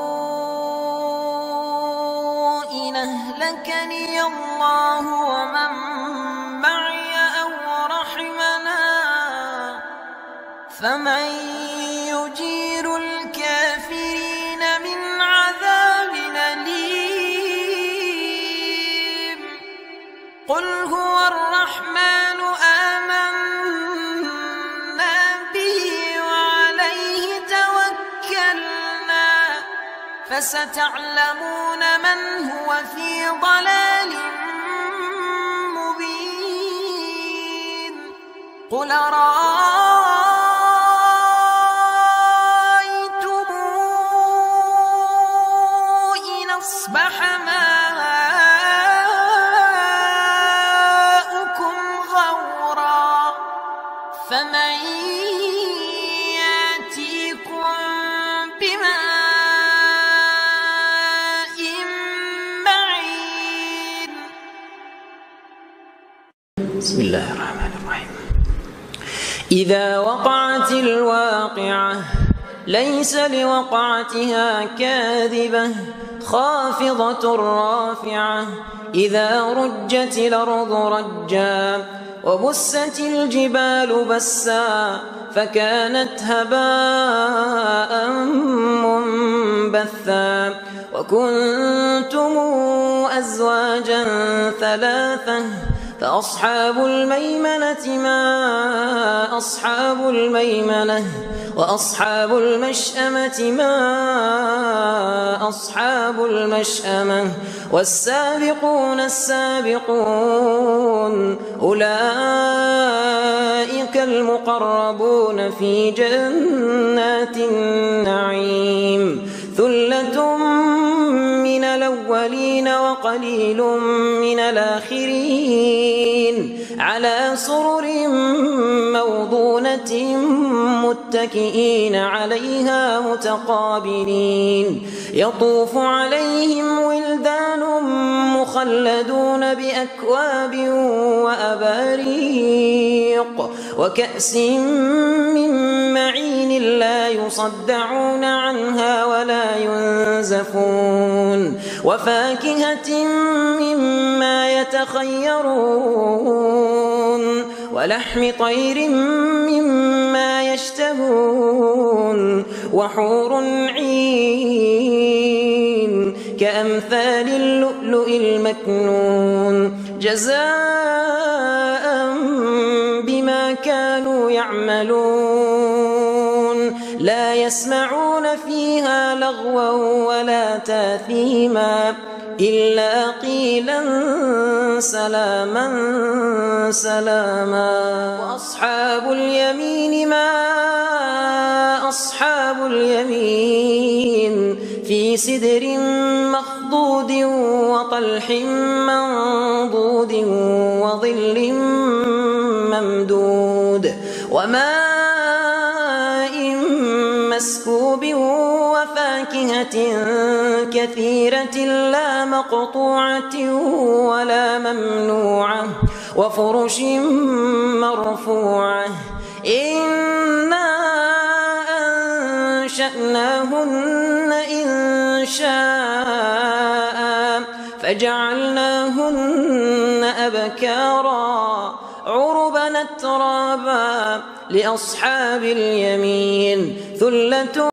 إن أهلكني الله ومن معي أو رحمنا فمن يجير الكافرين من عذاب أليم قل هو الرحمن آمنا به وعليه توكلنا فستعلمون من هو في ضلال مبين قل رأيتم إن أصبح ماؤكم غورا فمن يأتيكم بماء معين بسم الله الرحمن الرحيم إذا وقعت الواقعة ليس لوقعتها كاذبة خافضة رافعة إذا رجت الأرض رجا وبست الجبال بسا فكانت هباء منبثا وكنتم أزواجا ثلاثة فأصحاب الميمنة ما أصحاب الميمنة وأصحاب المشأمة ما أصحاب المشأمة والسابقون السابقون أولئك المقربون في جنات النعيم ثلة من الأولين وقليل من الآخرين على سرر موضونة متكئين عليها متقابلين يطوف عليهم ولدان مخلدون بأكواب وأباريق وكأس من معين لا يصدعون عنها ولا ينزفون وفاكهة مما يتخيرون ولحم طير مما يشتهون وحور عين كأمثال اللؤلؤ المكنون جزاء بما كانوا يعملون لا يسمعون فيها لغوا ولا تاثيما إلا قيلا سلاما سلاما. وأصحاب اليمين ما أصحاب اليمين في سدر مخضود وطلح منضود وظل ممدود وماء مسكوب وفاكهة كثيرة لا مقطوعة ولا ممنوعة وفرش مرفوعة. إنا أنشأناهن إنشاء فجعلناهن أبكارا عربا أترابا لأصحاب اليمين ثلة